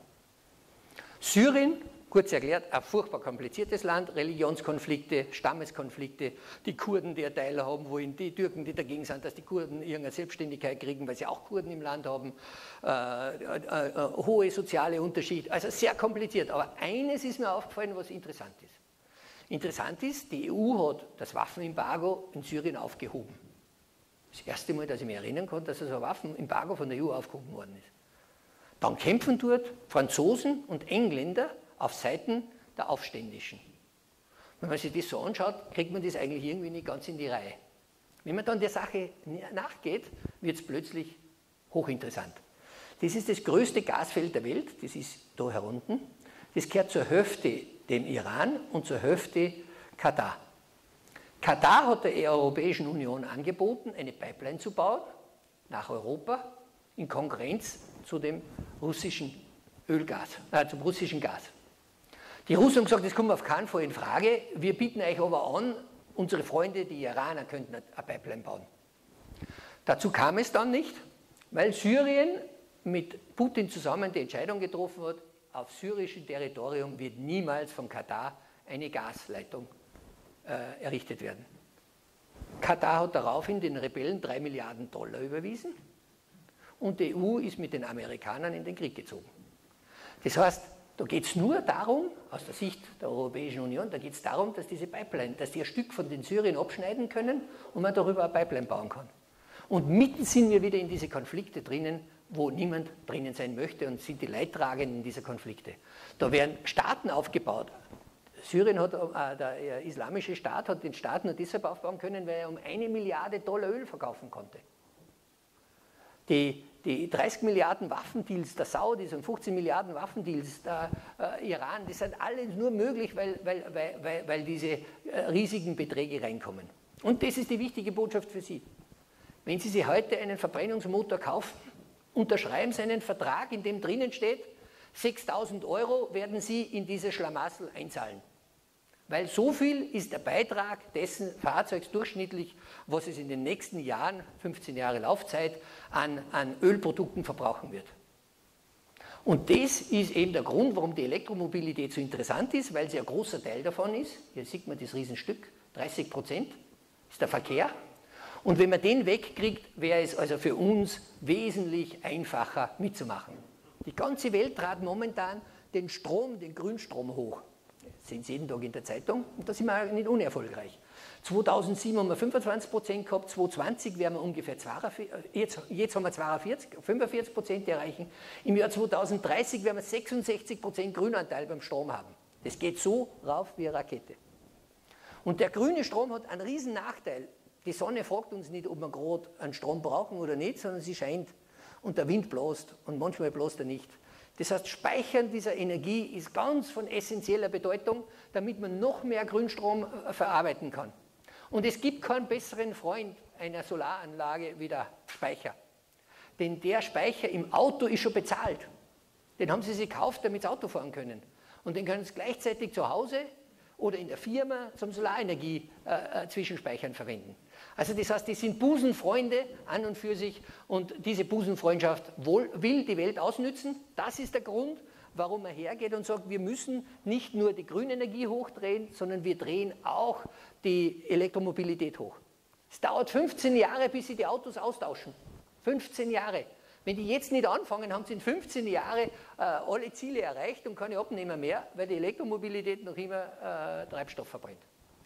[SPEAKER 1] Syrien, kurz erklärt, ein furchtbar kompliziertes Land, Religionskonflikte, Stammeskonflikte, die Kurden, die einen Teil haben wollen, die Türken, die dagegen sind, dass die Kurden irgendeine Selbstständigkeit kriegen, weil sie auch Kurden im Land haben, äh, äh, äh, hohe soziale Unterschiede, also sehr kompliziert. Aber eines ist mir aufgefallen, was interessant ist. Interessant ist, die E U hat das Waffenembargo in Syrien aufgehoben. Das erste Mal, dass ich mich erinnern kann, dass so ein Waffenembargo von der E U aufgehoben worden ist. Dann kämpfen dort Franzosen und Engländer auf Seiten der Aufständischen. Wenn man sich das so anschaut, kriegt man das eigentlich irgendwie nicht ganz in die Reihe. Wenn man dann der Sache nachgeht, wird es plötzlich hochinteressant. Das ist das größte Gasfeld der Welt, das ist da herunten. Das gehört zur Hälfte dem Iran und zur Hälfte Katar. Katar hat der Europäischen Union angeboten, eine Pipeline zu bauen nach Europa in Konkurrenz zu dem russischen Ölgas, äh, zum russischen Gas. Die Russen haben gesagt, das kommt auf keinen Fall in Frage. Wir bieten euch aber an, unsere Freunde, die Iraner, könnten eine Pipeline bauen. Dazu kam es dann nicht, weil Syrien mit Putin zusammen die Entscheidung getroffen hat, auf syrischem Territorium wird niemals von Katar eine Gasleitung äh, errichtet werden. Katar hat daraufhin den Rebellen drei Milliarden Dollar überwiesen und die E U ist mit den Amerikanern in den Krieg gezogen. Das heißt, da geht es nur darum, aus der Sicht der Europäischen Union, da geht es darum, dass diese Pipeline, dass die ein Stück von den Syrien abschneiden können und man darüber eine Pipeline bauen kann. Und mitten sind wir wieder in diese Konflikte drinnen, wo niemand drinnen sein möchte und sind die Leidtragenden dieser Konflikte. Da werden Staaten aufgebaut. Syrien hat, äh, der islamische Staat hat den Staat nur deshalb aufbauen können, weil er um eine Milliarde Dollar Öl verkaufen konnte. Die, die dreißig Milliarden Waffendeals der Saudis und fünfzehn Milliarden Waffendeals der äh, Iran, die sind alle nur möglich, weil, weil, weil, weil, weil diese äh, riesigen Beträge reinkommen. Und das ist die wichtige Botschaft für Sie. Wenn Sie sich heute einen Verbrennungsmotor kaufen, unterschreiben Sie einen Vertrag, in dem drinnen steht, sechstausend Euro werden Sie in diese Schlamassel einzahlen. Weil so viel ist der Beitrag dessen Fahrzeugs durchschnittlich, was es in den nächsten Jahren, fünfzehn Jahre Laufzeit, an, an Ölprodukten verbrauchen wird. Und das ist eben der Grund, warum die Elektromobilität so interessant ist, weil sie ein großer Teil davon ist. Hier sieht man das Riesenstück, dreißig Prozent ist der Verkehr. Und wenn man den wegkriegt, wäre es also für uns wesentlich einfacher mitzumachen. Die ganze Welt trat momentan den Strom, den Grünstrom hoch. Das sehen Sie jeden Tag in der Zeitung und da sind wir nicht unerfolgreich. zweitausendsieben haben wir fünfundzwanzig Prozent gehabt, zweitausendzwanzig werden wir ungefähr zweiundvierzig, jetzt, jetzt haben wir zweiundvierzig, fünfundvierzig Prozent erreichen. Im Jahr zweitausenddreißig werden wir sechsundsechzig Prozent Grünanteil beim Strom haben. Das geht so rauf wie eine Rakete. Und der grüne Strom hat einen riesen Nachteil. Die Sonne fragt uns nicht, ob wir gerade einen Strom brauchen oder nicht, sondern sie scheint und der Wind bläst und manchmal bläst er nicht. Das heißt, Speichern dieser Energie ist ganz von essentieller Bedeutung, damit man noch mehr Grünstrom verarbeiten kann. Und es gibt keinen besseren Freund einer Solaranlage wie der Speicher. Denn der Speicher im Auto ist schon bezahlt. Den haben Sie sich gekauft, damit Sie Auto fahren können. Und den können Sie gleichzeitig zu Hause oder in der Firma zum Solarenergie äh, Zwischenspeichern verwenden. Also das heißt, die sind Busenfreunde an und für sich und diese Busenfreundschaft wohl, will die Welt ausnützen. Das ist der Grund, warum er hergeht und sagt, wir müssen nicht nur die grüne Energie hochdrehen, sondern wir drehen auch die Elektromobilität hoch. Es dauert fünfzehn Jahre, bis sie die Autos austauschen. fünfzehn Jahre. Wenn die jetzt nicht anfangen, haben sie in fünfzehn Jahren äh, alle Ziele erreicht und keine Abnehmer mehr, weil die Elektromobilität noch immer äh, Treibstoff verbrennt.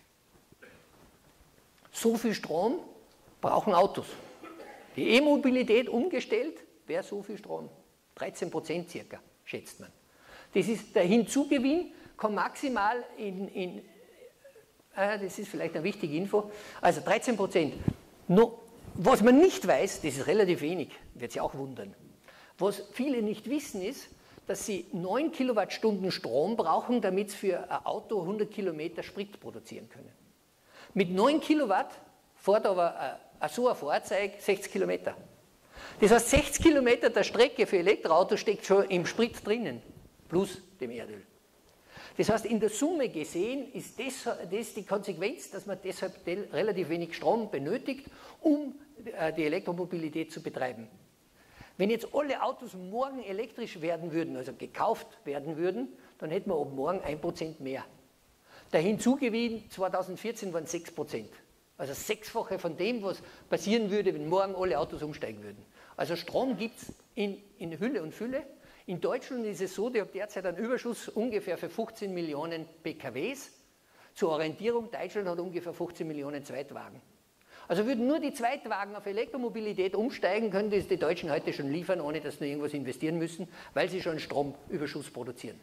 [SPEAKER 1] So viel Strom brauchen Autos. Die E-Mobilität umgestellt wäre so viel Strom. dreizehn Prozent circa, schätzt man. Das ist der Hinzugewinn, kann maximal in, in äh, das ist vielleicht eine wichtige Info, also dreizehn Prozent. No, Was man nicht weiß, das ist relativ wenig, wird Sie auch wundern. Was viele nicht wissen ist, dass sie neun Kilowattstunden Strom brauchen, damit sie für ein Auto hundert Kilometer Sprit produzieren können. Mit neun Kilowatt fährt aber ein, so ein Fahrzeug sechzig Kilometer. Das heißt, sechzig Kilometer der Strecke für Elektroautos steckt schon im Sprit drinnen, plus dem Erdöl. Das heißt, in der Summe gesehen ist das, das die Konsequenz, dass man deshalb relativ wenig Strom benötigt, um die Elektromobilität zu betreiben. Wenn jetzt alle Autos morgen elektrisch werden würden, also gekauft werden würden, dann hätten wir ab morgen ein Prozent mehr. Der Hinzugewinn zweitausendvierzehn waren sechs Prozent. Also sechsfache von dem, was passieren würde, wenn morgen alle Autos umsteigen würden. Also Strom gibt es in, in Hülle und Fülle. In Deutschland ist es so, die haben derzeit einen Überschuss ungefähr für fünfzehn Millionen P K Ws. Zur Orientierung, Deutschland hat ungefähr fünfzehn Millionen Zweitwagen. Also würden nur die Zweitwagen auf Elektromobilität umsteigen, können das die Deutschen heute schon liefern, ohne dass sie nur irgendwas investieren müssen, weil sie schon Stromüberschuss produzieren.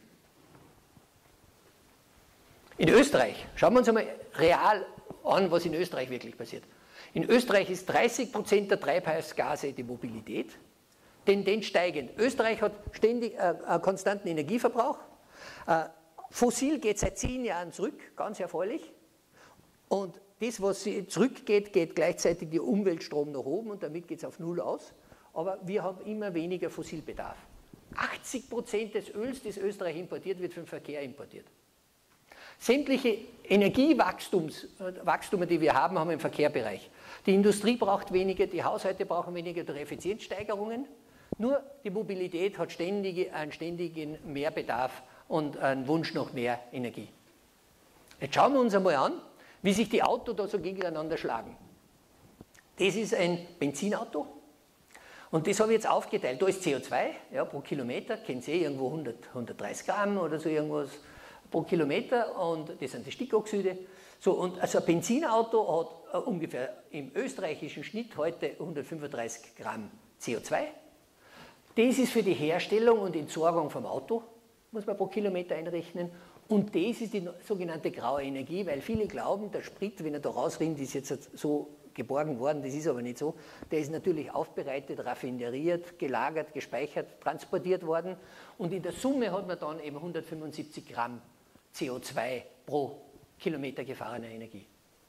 [SPEAKER 1] In Österreich, schauen wir uns einmal real an, was in Österreich wirklich passiert. In Österreich ist dreißig Prozent der Treibhausgase die Mobilität, Tendenz steigend. Österreich hat ständig äh, einen konstanten Energieverbrauch. Äh, fossil geht seit zehn Jahren zurück, ganz erfreulich. Und das, was zurückgeht, geht gleichzeitig der Umweltstrom nach oben und damit geht es auf Null aus. Aber wir haben immer weniger Fossilbedarf. achtzig Prozent des Öls, das Österreich importiert, wird vom Verkehr importiert. Sämtliche Energiewachstume, die wir haben, haben wir im Verkehrsbereich. Die Industrie braucht weniger, die Haushalte brauchen weniger durch Effizienzsteigerungen. Nur die Mobilität hat ständige, einen ständigen Mehrbedarf und einen Wunsch nach mehr Energie. Jetzt schauen wir uns einmal an, wie sich die Autos da so gegeneinander schlagen. Das ist ein Benzinauto und das habe ich jetzt aufgeteilt. Da ist C O zwei ja, pro Kilometer, kennen Sie irgendwo hundert, hundertdreißig Gramm oder so irgendwas pro Kilometer und das sind die Stickoxide. So, und also ein Benzinauto hat ungefähr im österreichischen Schnitt heute hundertfünfunddreißig Gramm C O zwei. Das ist für die Herstellung und Entsorgung vom Auto, muss man pro Kilometer einrechnen. Und das ist die sogenannte graue Energie, weil viele glauben, der Sprit, wenn er da rausrinnt, ist jetzt so geborgen worden, das ist aber nicht so. Der ist natürlich aufbereitet, raffineriert, gelagert, gespeichert, transportiert worden. Und in der Summe hat man dann eben hundertfünfundsiebzig Gramm C O zwei pro Kilometer gefahrener Energie.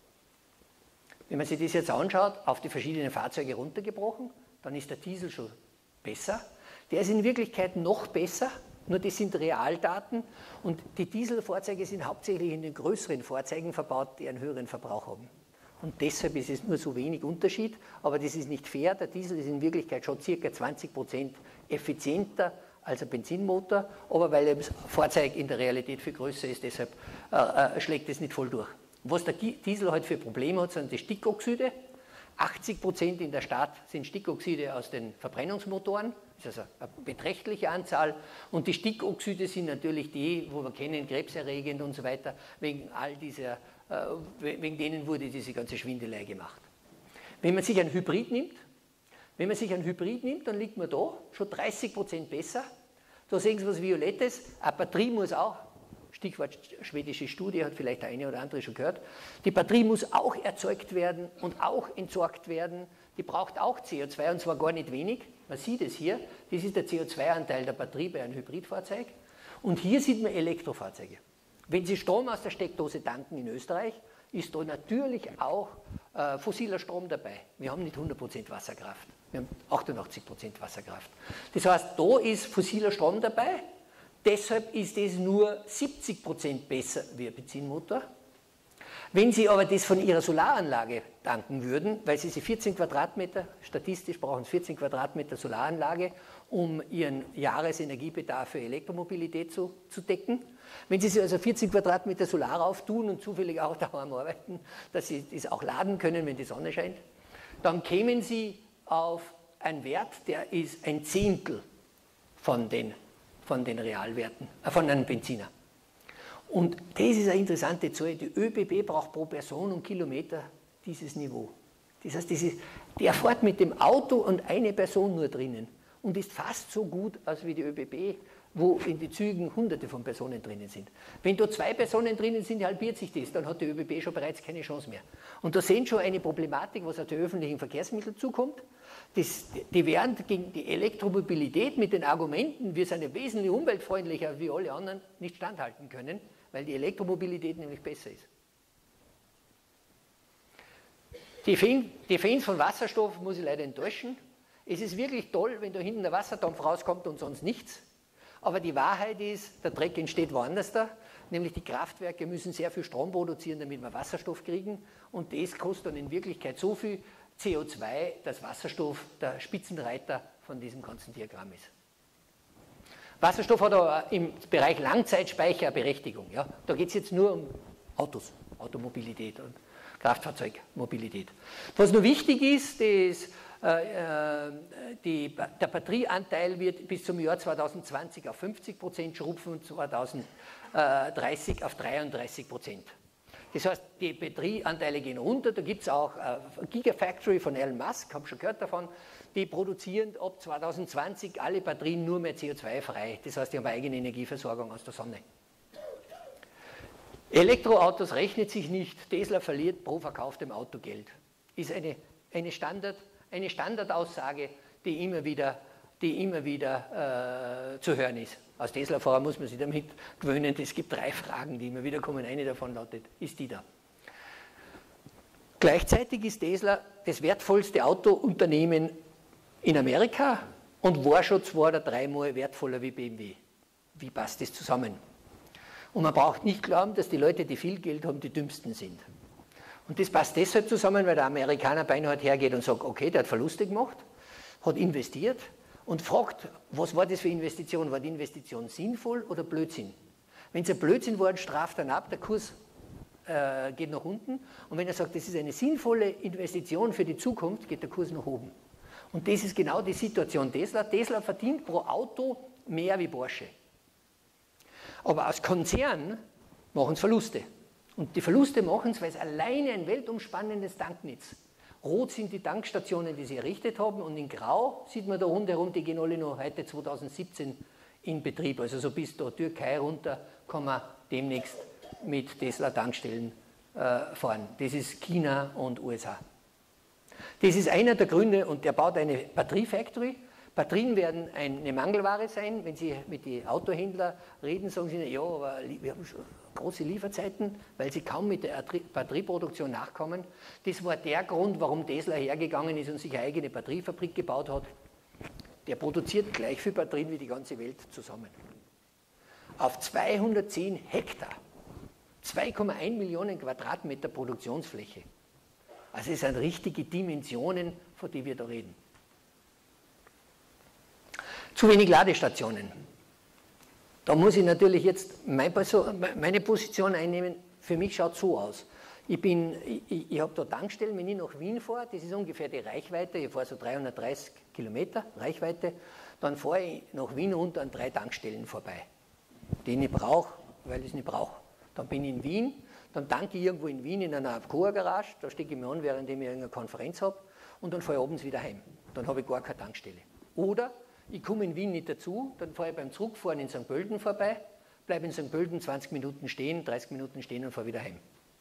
[SPEAKER 1] Wenn man sich das jetzt anschaut, auf die verschiedenen Fahrzeuge runtergebrochen, dann ist der Diesel schon besser. Der ist in Wirklichkeit noch besser, nur das sind Realdaten und die Dieselfahrzeuge sind hauptsächlich in den größeren Fahrzeugen verbaut, die einen höheren Verbrauch haben. Und deshalb ist es nur so wenig Unterschied, aber das ist nicht fair. Der Diesel ist in Wirklichkeit schon ca. zwanzig Prozent effizienter als ein Benzinmotor, aber weil das Fahrzeug in der Realität viel größer ist, deshalb äh, äh, schlägt es nicht voll durch. Was der Diesel halt für Probleme hat, sind die Stickoxide. achtzig Prozent in der Stadt sind Stickoxide aus den Verbrennungsmotoren, das ist also eine beträchtliche Anzahl. Und die Stickoxide sind natürlich die, wo wir kennen, krebserregend und so weiter, wegen all dieser, äh, wegen denen wurde diese ganze Schwindelei gemacht. Wenn man sich ein Hybrid nimmt, wenn man sich ein Hybrid nimmt, dann liegt man da schon dreißig Prozent besser. Da sehen Sie was Violettes, eine Batterie muss auch, Stichwort schwedische Studie, hat vielleicht der eine oder andere schon gehört. Die Batterie muss auch erzeugt werden und auch entsorgt werden. Die braucht auch C O zwei und zwar gar nicht wenig. Man sieht es hier, das ist der C O zwei Anteil der Batterie bei einem Hybridfahrzeug. Und hier sieht man Elektrofahrzeuge. Wenn Sie Strom aus der Steckdose tanken in Österreich, ist da natürlich auch äh, fossiler Strom dabei. Wir haben nicht hundert Prozent Wasserkraft, wir haben achtundachtzig Prozent Wasserkraft. Das heißt, da ist fossiler Strom dabei. Deshalb ist es nur siebzig Prozent besser wie ein Benzinmotor. Wenn Sie aber das von Ihrer Solaranlage tanken würden, weil Sie vierzehn Quadratmeter, statistisch brauchen Sie vierzehn Quadratmeter Solaranlage, um Ihren Jahresenergiebedarf für Elektromobilität zu, zu decken. Wenn Sie sich also vierzehn Quadratmeter Solar auftun und zufällig auch daheim arbeiten, dass Sie das auch laden können, wenn die Sonne scheint, dann kämen Sie auf einen Wert, der ist ein Zehntel von den von den Realwerten, äh, von einem Benziner. Und das ist eine interessante Zahl. Die ÖBB braucht pro Person und Kilometer dieses Niveau. Das heißt, das ist, der fährt mit dem Auto und eine Person nur drinnen und ist fast so gut, als wie die ÖBB wo in den Zügen hunderte von Personen drinnen sind. Wenn da zwei Personen drinnen sind, halbiert sich das, dann hat die ÖBB schon bereits keine Chance mehr. Und da sehen schon eine Problematik, was auf die öffentlichen Verkehrsmittel zukommt. Das, die werden gegen die Elektromobilität mit den Argumenten, wir sind ja wesentlich umweltfreundlicher wie alle anderen, nicht standhalten können, weil die Elektromobilität nämlich besser ist. Die Fans von Wasserstoff muss ich leider enttäuschen. Es ist wirklich toll, wenn da hinten der Wasserdampf rauskommt und sonst nichts. Aber die Wahrheit ist, der Dreck entsteht woanders da, nämlich die Kraftwerke müssen sehr viel Strom produzieren, damit wir Wasserstoff kriegen. Und das kostet dann in Wirklichkeit so viel C O zwei, dass Wasserstoff der Spitzenreiter von diesem ganzen Diagramm ist. Wasserstoff hat aber im Bereich Langzeitspeicher eine Berechtigung. Ja? Da geht es jetzt nur um Autos, Automobilität und Kraftfahrzeugmobilität. Was nur wichtig ist, ist, äh, die, der Batterieanteil wird bis zum Jahr zweitausendzwanzig auf fünfzig Prozent schrumpfen und zweitausenddreißig auf dreiunddreißig Prozent. Das heißt, die Batterieanteile gehen runter, da gibt es auch eine Gigafactory von Elon Musk, habe schon gehört davon, die produzieren ab zweitausendzwanzig alle Batterien nur mehr C O zwei frei, das heißt, die haben eine eigene Energieversorgung aus der Sonne. Elektroautos rechnet sich nicht, Tesla verliert pro verkauftem Auto Geld. Ist eine, eine, Standard, eine Standardaussage, die immer wieder, die immer wieder äh, zu hören ist. Als Tesla-Fahrer muss man sich damit gewöhnen, es gibt drei Fragen, die immer wieder kommen. Eine davon lautet, ist die da? Gleichzeitig ist Tesla das wertvollste Autounternehmen in Amerika und war schon zwei oder dreimal wertvoller wie B M W. Wie passt das zusammen? Und man braucht nicht glauben, dass die Leute, die viel Geld haben, die dümmsten sind. Und das passt deshalb zusammen, weil der Amerikaner beinahe hergeht und sagt, okay, der hat Verluste gemacht, hat investiert und fragt, was war das für Investition? War die Investition sinnvoll oder Blödsinn? Wenn es ein Blödsinn war, straft dann ab, der Kurs äh, geht nach unten. Und wenn er sagt, das ist eine sinnvolle Investition für die Zukunft, geht der Kurs nach oben. Und das ist genau die Situation Tesla. Tesla verdient pro Auto mehr wie Porsche. Aber als Konzern machen sie Verluste. Und die Verluste machen sie, weil es alleine ein weltumspannendes Tanknetz. Rot sind die Tankstationen, die sie errichtet haben, und in Grau sieht man da rundherum, die gehen alle noch heute zweitausendsiebzehn in Betrieb. Also so bis da Türkei runter kann man demnächst mit Tesla-Tankstellen äh, fahren. Das ist China und U S A. Das ist einer der Gründe, und der baut eine Batteriefactory. Batterien werden eine Mangelware sein. Wenn Sie mit den Autohändlern reden, sagen sie, ja, aber wir haben schon große Lieferzeiten, weil sie kaum mit der Batterieproduktion nachkommen. Das war der Grund, warum Tesla hergegangen ist und sich eine eigene Batteriefabrik gebaut hat. Der produziert gleich viel Batterien wie die ganze Welt zusammen. Auf zweihundertzehn Hektar, zwei Komma eins Millionen Quadratmeter Produktionsfläche. Also es sind richtige Dimensionen, von denen wir da reden. Zu wenig Ladestationen. Da muss ich natürlich jetzt meine Position einnehmen. Für mich schaut es so aus. Ich, ich, ich habe da Tankstellen, wenn ich nach Wien fahre, das ist ungefähr die Reichweite, ich fahre so dreihundertdreißig Kilometer Reichweite, dann fahre ich nach Wien runter an drei Tankstellen vorbei, die ich nicht brauche, weil ich es nicht brauche. Dann bin ich in Wien, dann tanke ich irgendwo in Wien in einer Abcoa-Garage, da stecke ich mir an, während ich irgendeine Konferenz habe, und dann fahre ich abends wieder heim. Dann habe ich gar keine Tankstelle. Oder ich komme in Wien nicht dazu, dann fahre ich beim Zurückfahren in Sankt Pölten vorbei, bleibe in Sankt Pölten zwanzig Minuten stehen, dreißig Minuten stehen und fahre wieder heim.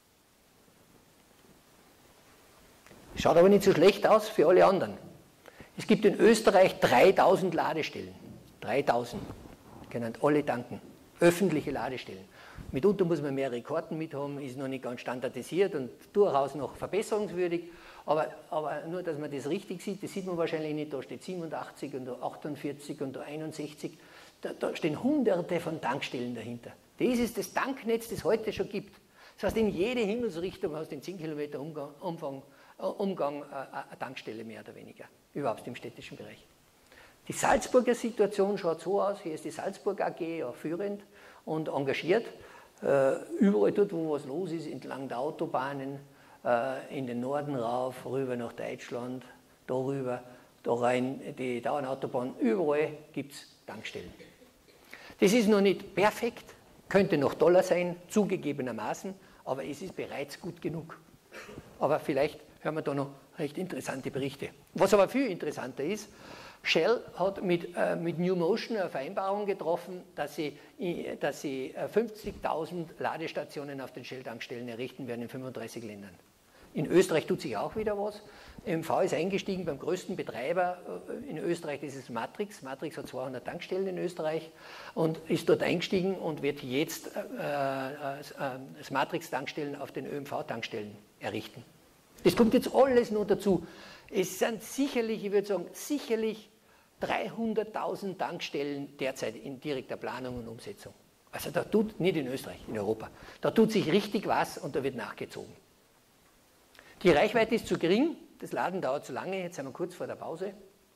[SPEAKER 1] Schaut aber nicht so schlecht aus für alle anderen. Es gibt in Österreich dreitausend Ladestellen. dreitausend. Können alle tanken. Öffentliche Ladestellen. Mitunter muss man mehrere Karten mithaben, ist noch nicht ganz standardisiert und durchaus noch verbesserungswürdig. Aber, aber nur, dass man das richtig sieht, das sieht man wahrscheinlich nicht, da steht siebenundachtzig und da achtundvierzig und da einundsechzig, da, da stehen hunderte von Tankstellen dahinter. Das ist das Tanknetz, das es heute schon gibt. Das heißt, in jede Himmelsrichtung hast du in zehn Kilometer Umgang, Umfang, äh, Umgang äh, eine Tankstelle mehr oder weniger, überhaupt im städtischen Bereich. Die Salzburger Situation schaut so aus, hier ist die Salzburg A G ja führend und engagiert, äh, überall dort, wo was los ist, entlang der Autobahnen, in den Norden rauf, rüber nach Deutschland, darüber, da rein, die Dauernautobahn, überall gibt es Tankstellen. Das ist noch nicht perfekt, könnte noch toller sein, zugegebenermaßen, aber es ist bereits gut genug. Aber vielleicht hören wir da noch recht interessante Berichte. Was aber viel interessanter ist, Shell hat mit, äh, mit New Motion eine Vereinbarung getroffen, dass sie, dass sie fünfzigtausend Ladestationen auf den Shell-Tankstellen errichten werden in fünfunddreißig Ländern. In Österreich tut sich auch wieder was. E M V ist eingestiegen beim größten Betreiber in Österreich, das ist Matrix. Matrix hat zweihundert Tankstellen in Österreich und ist dort eingestiegen und wird jetzt äh, äh, das Matrix-Tankstellen auf den Ö M V-Tankstellen errichten. Das kommt jetzt alles nur dazu. Es sind sicherlich, ich würde sagen, sicherlich dreihunderttausend Tankstellen derzeit in direkter Planung und Umsetzung. Also da tut, nicht in Österreich, in Europa, da tut sich richtig was und da wird nachgezogen. Die Reichweite ist zu gering, das Laden dauert zu lange, jetzt sind wir kurz vor der Pause.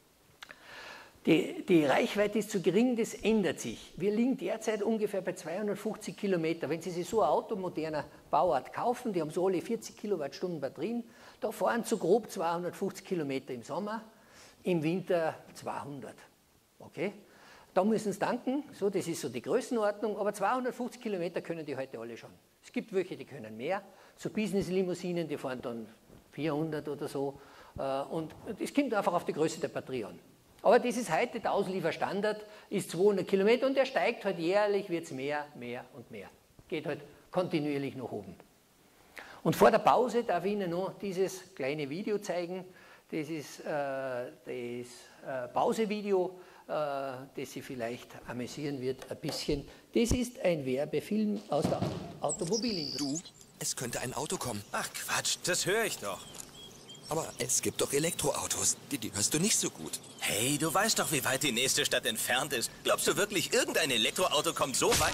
[SPEAKER 1] Die, die Reichweite ist zu gering, das ändert sich. Wir liegen derzeit ungefähr bei zweihundertfünfzig Kilometer. Wenn Sie sich so ein Auto moderner Bauart kaufen, die haben so alle vierzig Kilowattstunden Batterien, da fahren so grob zweihundertfünfzig Kilometer im Sommer, im Winter zweihundert. Okay? Da müssen sie tanken, so, das ist so die Größenordnung, aber zweihundertfünfzig Kilometer können die heute alle schon. Es gibt welche, die können mehr, so Business-Limousinen, die fahren dann vierhundert oder so, und es kommt einfach auf die Größe der Batterie an. Aber das ist heute der Auslieferstandard, ist zweihundert Kilometer und der steigt halt jährlich, wird es mehr, mehr und mehr. Geht halt kontinuierlich nach oben. Und vor der Pause darf ich Ihnen noch dieses kleine Video zeigen. Das ist äh, das äh, Pausevideo, äh, das Sie vielleicht amüsieren wird, ein bisschen. Das ist ein Werbefilm aus der Automobilindustrie.
[SPEAKER 2] Du, es könnte ein Auto kommen.
[SPEAKER 3] Ach Quatsch, das höre ich doch.
[SPEAKER 2] Aber es gibt doch Elektroautos, die, die hörst du nicht so gut.
[SPEAKER 3] Hey, du weißt doch, wie weit die nächste Stadt entfernt ist. Glaubst du wirklich, irgendein Elektroauto kommt so weit?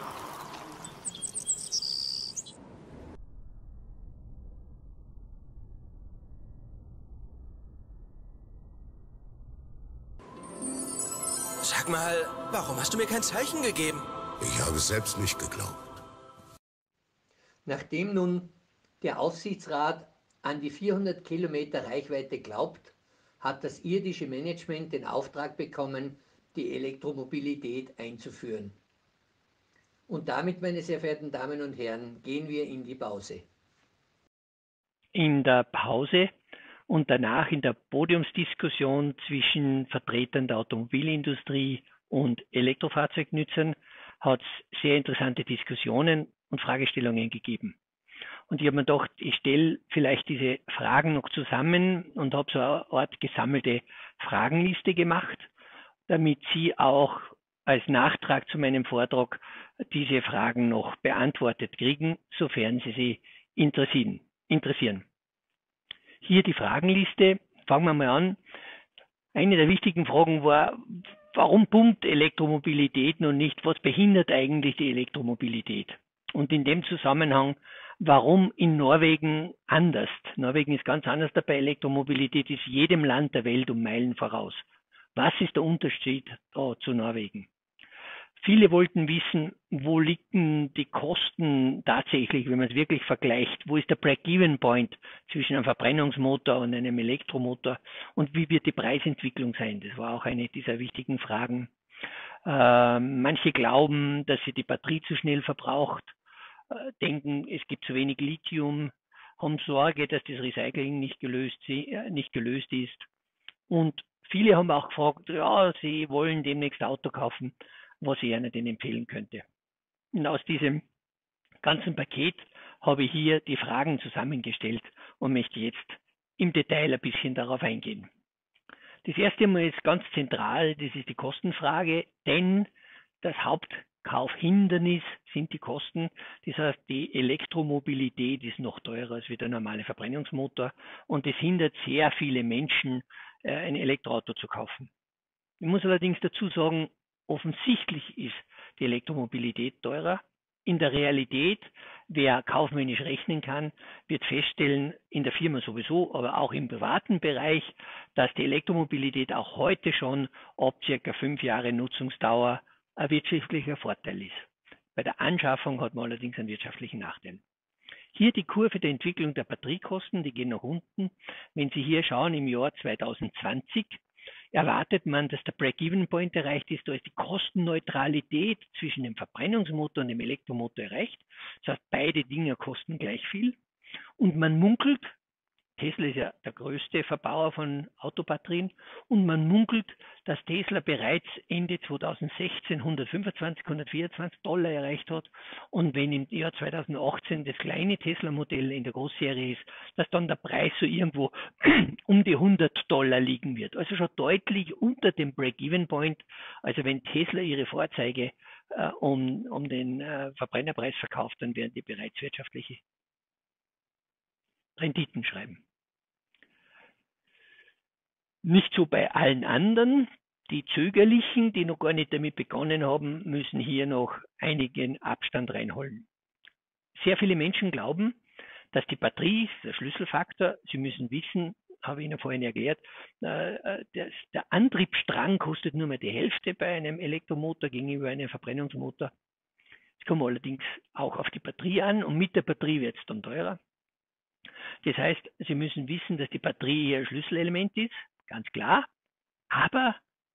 [SPEAKER 3] Sag mal, warum hast du mir kein Zeichen gegeben?
[SPEAKER 4] Ich habe es selbst nicht geglaubt.
[SPEAKER 1] Nachdem nun der Aufsichtsrat an die vierhundert Kilometer Reichweite glaubt, hat das irdische Management den Auftrag bekommen, die Elektromobilität einzuführen. Und damit, meine sehr verehrten Damen und Herren, gehen wir in die Pause.
[SPEAKER 5] In der Pause und danach in der Podiumsdiskussion zwischen Vertretern der Automobilindustrie und Elektrofahrzeugnützern hat es sehr interessante Diskussionen und Fragestellungen gegeben. Und ich habe mir gedacht, ich stelle vielleicht diese Fragen noch zusammen und habe so eine Art gesammelte Fragenliste gemacht, damit Sie auch als Nachtrag zu meinem Vortrag diese Fragen noch beantwortet kriegen, sofern Sie sie interessieren. interessieren. Hier die Fragenliste. Fangen wir mal an. Eine der wichtigen Fragen war, warum pumpt Elektromobilität noch nicht? Was behindert eigentlich die Elektromobilität? Und in dem Zusammenhang, warum in Norwegen anders? Norwegen ist ganz anders dabei. Elektromobilität ist jedem Land der Welt um Meilen voraus. Was ist der Unterschied da zu Norwegen? Viele wollten wissen, wo liegen die Kosten tatsächlich, wenn man es wirklich vergleicht? Wo ist der Break-Even-Point zwischen einem Verbrennungsmotor und einem Elektromotor? Und wie wird die Preisentwicklung sein? Das war auch eine dieser wichtigen Fragen. Äh, manche glauben, dass sie die Batterie zu schnell verbraucht, äh, denken, es gibt zu wenig Lithium, haben Sorge, dass das Recycling nicht gelöst, äh, nicht gelöst ist. Und viele haben auch gefragt, ja, sie wollen demnächst Auto kaufen, was ich Ihnen denn empfehlen könnte. Und aus diesem ganzen Paket habe ich hier die Fragen zusammengestellt und möchte jetzt im Detail ein bisschen darauf eingehen. Das erste Mal ist ganz zentral, das ist die Kostenfrage, denn das Hauptkaufhindernis sind die Kosten. Das heißt, die Elektromobilität ist noch teurer als wie der normale Verbrennungsmotor und es hindert sehr viele Menschen, ein Elektroauto zu kaufen. Ich muss allerdings dazu sagen, offensichtlich ist die Elektromobilität teurer. In der Realität, wer kaufmännisch rechnen kann, wird feststellen, in der Firma sowieso, aber auch im privaten Bereich, dass die Elektromobilität auch heute schon ab circa fünf Jahre Nutzungsdauer ein wirtschaftlicher Vorteil ist. Bei der Anschaffung hat man allerdings einen wirtschaftlichen Nachteil. Hier die Kurve der Entwicklung der Batteriekosten, die gehen nach unten. Wenn Sie hier schauen, im Jahr zweitausendzwanzig erwartet man, dass der Break-Even-Point erreicht ist, da ist die Kostenneutralität zwischen dem Verbrennungsmotor und dem Elektromotor erreicht. Das heißt, beide Dinge kosten gleich viel. Und man munkelt, Tesla ist ja der größte Verbauer von Autobatterien und man munkelt, dass Tesla bereits Ende zweitausendsechzehn hundertfünfundzwanzig, hundertvierundzwanzig Dollar erreicht hat und wenn im Jahr zweitausendachtzehn das kleine Tesla-Modell in der Großserie ist, dass dann der Preis so irgendwo um die hundert Dollar liegen wird. Also schon deutlich unter dem Break-Even-Point. Also wenn Tesla ihre Fahrzeuge äh, um, um den äh, Verbrennerpreis verkauft, dann werden die bereits wirtschaftliche Renditen schreiben. Nicht so bei allen anderen. Die Zögerlichen, die noch gar nicht damit begonnen haben, müssen hier noch einigen Abstand reinholen. Sehr viele Menschen glauben, dass die Batterie ist der Schlüsselfaktor. Sie müssen wissen, habe ich Ihnen vorhin erklärt, äh, der, der Antriebsstrang kostet nur mehr die Hälfte bei einem Elektromotor gegenüber einem Verbrennungsmotor. Es kommt allerdings auch auf die Batterie an und mit der Batterie wird es dann teurer. Das heißt, Sie müssen wissen, dass die Batterie hier ein Schlüsselelement ist, ganz klar, aber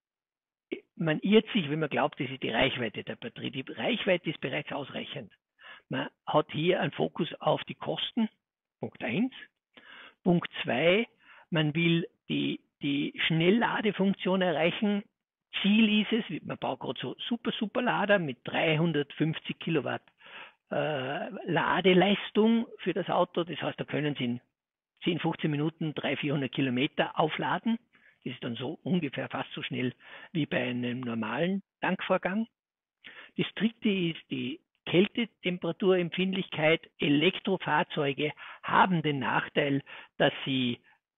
[SPEAKER 5] man irrt sich, wenn man glaubt, das ist die Reichweite der Batterie. Die Reichweite ist bereits ausreichend. Man hat hier einen Fokus auf die Kosten, Punkt eins. Punkt zwei, man will die, die Schnellladefunktion erreichen. Ziel ist es, man baut gerade so super, super Lader mit dreihundertfünfzig Kilowatt äh, Ladeleistung für das Auto. Das heißt, da können Sie in zehn, fünfzehn Minuten dreihundert, vierhundert Kilometer aufladen. Das ist dann so ungefähr fast so schnell wie bei einem normalen Tankvorgang. Das dritte ist die Kältetemperaturempfindlichkeit. Elektrofahrzeuge haben den Nachteil, dass sie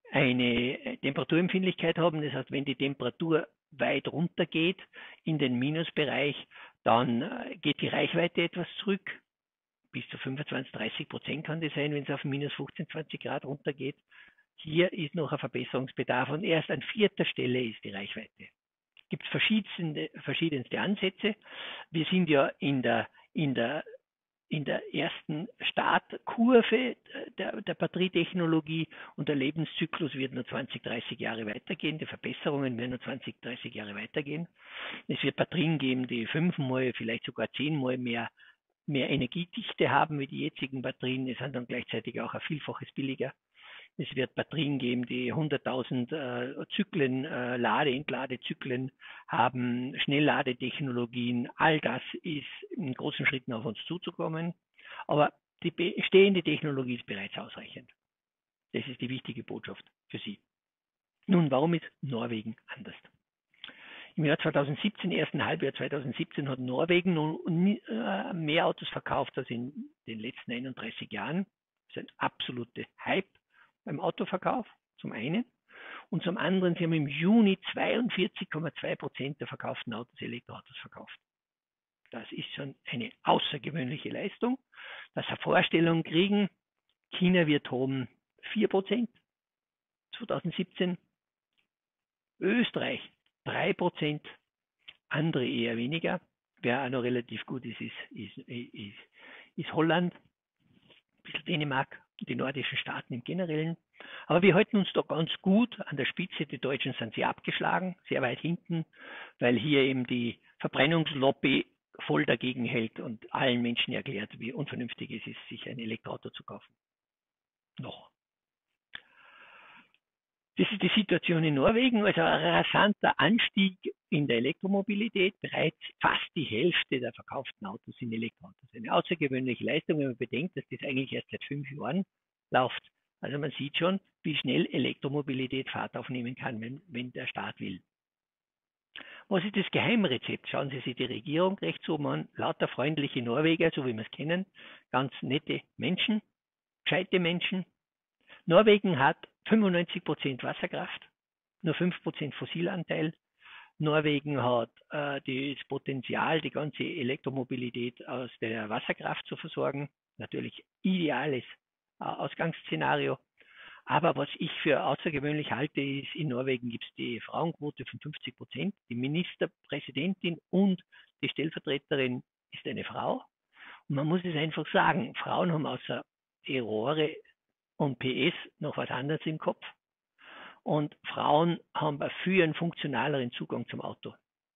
[SPEAKER 5] eine Temperaturempfindlichkeit haben. Das heißt, wenn die Temperatur weit runter geht in den Minusbereich, dann geht die Reichweite etwas zurück. Bis zu fünfundzwanzig, dreißig Prozent kann das sein, wenn es auf minus fünfzehn, zwanzig Grad runtergeht. Hier ist noch ein Verbesserungsbedarf und erst an vierter Stelle ist die Reichweite. Es gibt verschiedenste, verschiedenste Ansätze. Wir sind ja in der, in der, in der ersten Startkurve der, der Batterietechnologie und der Lebenszyklus wird nur zwanzig, dreißig Jahre weitergehen. Die Verbesserungen werden nur zwanzig, dreißig Jahre weitergehen. Es wird Batterien geben, die fünfmal, vielleicht sogar zehnmal mehr mehr Energiedichte haben wie die jetzigen Batterien. Es sind dann gleichzeitig auch ein Vielfaches billiger. Es wird Batterien geben, die hunderttausend äh, Zyklen, äh, Lade-, Entladezyklen haben, Schnellladetechnologien. All das ist in großen Schritten auf uns zuzukommen. Aber die bestehende Technologie ist bereits ausreichend. Das ist die wichtige Botschaft für Sie. Nun, warum ist Norwegen anders? Im Jahr zweitausendsiebzehn, ersten Halbjahr zweitausendsiebzehn, hat Norwegen mehr Autos verkauft als in den letzten einunddreißig Jahren. Das ist ein absoluter Hype beim Autoverkauf, zum einen. Und zum anderen, sie haben im Juni zweiundvierzig Komma zwei Prozent der verkauften Autos Elektroautos verkauft. Das ist schon eine außergewöhnliche Leistung. Dass wir Vorstellungen kriegen, China wird haben vier Prozent zweitausendsiebzehn, Österreich drei Prozent, andere eher weniger. Wer auch noch relativ gut ist, ist, ist, ist, ist Holland, ein bisschen Dänemark, die nordischen Staaten im Generellen. Aber wir halten uns da ganz gut an der Spitze. Die Deutschen sind sehr abgeschlagen, sehr weit hinten, weil hier eben die Verbrennungslobby voll dagegen hält und allen Menschen erklärt, wie unvernünftig es ist, sich ein Elektroauto zu kaufen. Noch. Das ist die Situation in Norwegen, also ein rasanter Anstieg in der Elektromobilität. Bereits fast die Hälfte der verkauften Autos sind Elektroautos. Eine außergewöhnliche Leistung, wenn man bedenkt, dass das eigentlich erst seit fünf Jahren läuft. Also man sieht schon, wie schnell Elektromobilität Fahrt aufnehmen kann, wenn, wenn der Staat will. Was ist das Geheimrezept? Schauen Sie sich die Regierung rechts oben an. Lauter freundliche Norweger, so wie wir es kennen. Ganz nette Menschen, gescheite Menschen. Norwegen hat fünfundneunzig Prozent Wasserkraft, nur fünf Prozent Fossilanteil. Norwegen hat äh, das Potenzial, die ganze Elektromobilität aus der Wasserkraft zu versorgen. Natürlich ideales äh, Ausgangsszenario. Aber was ich für außergewöhnlich halte, ist, in Norwegen gibt es die Frauenquote von fünfzig Prozent. Die Ministerpräsidentin und die Stellvertreterin ist eine Frau. Und man muss es einfach sagen, Frauen haben außer Rohre und P S noch was anderes im Kopf. Und Frauen haben für einen funktionaleren Zugang zum Auto.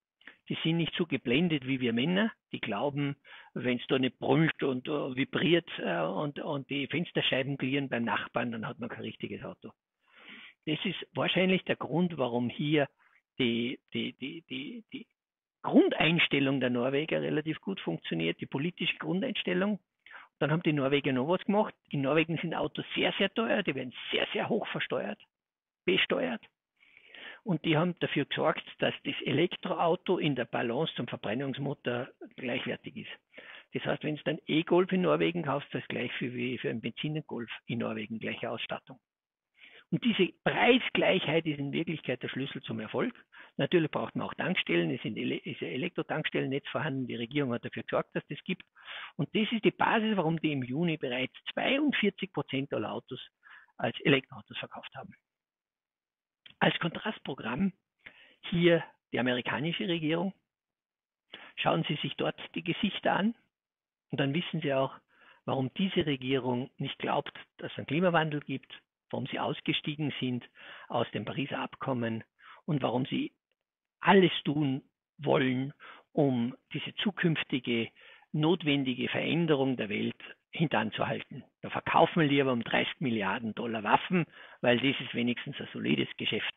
[SPEAKER 5] Die sind nicht so geblendet wie wir Männer. Die glauben, wenn es da nicht brummt und uh, vibriert uh, und, und die Fensterscheiben glieren beim Nachbarn, dann hat man kein richtiges Auto. Das ist wahrscheinlich der Grund, warum hier die, die, die, die, die Grundeinstellung der Norweger relativ gut funktioniert, die politische Grundeinstellung. Dann haben die Norweger noch was gemacht. In Norwegen sind Autos sehr, sehr teuer, die werden sehr, sehr hoch versteuert, besteuert. Und die haben dafür gesorgt, dass das Elektroauto in der Balance zum Verbrennungsmotor gleichwertig ist. Das heißt, wenn du dann E-Golf in Norwegen kaufst, das ist gleich wie für einen Benziner-Golf in Norwegen, gleiche Ausstattung. Und diese Preisgleichheit ist in Wirklichkeit der Schlüssel zum Erfolg. Natürlich braucht man auch Tankstellen, es ist ein Elektrotankstellennetz vorhanden, die Regierung hat dafür gesorgt, dass das gibt. Und das ist die Basis, warum die im Juni bereits zweiundvierzig Prozent aller Autos als Elektroautos verkauft haben. Als Kontrastprogramm hier die amerikanische Regierung. Schauen Sie sich dort die Gesichter an und dann wissen Sie auch, warum diese Regierung nicht glaubt, dass es einen Klimawandel gibt, warum sie ausgestiegen sind aus dem Pariser Abkommen und warum sie alles tun wollen, um diese zukünftige notwendige Veränderung der Welt hintanzuhalten. Da verkaufen wir lieber um dreißig Milliarden Dollar Waffen, weil das ist wenigstens ein solides Geschäft.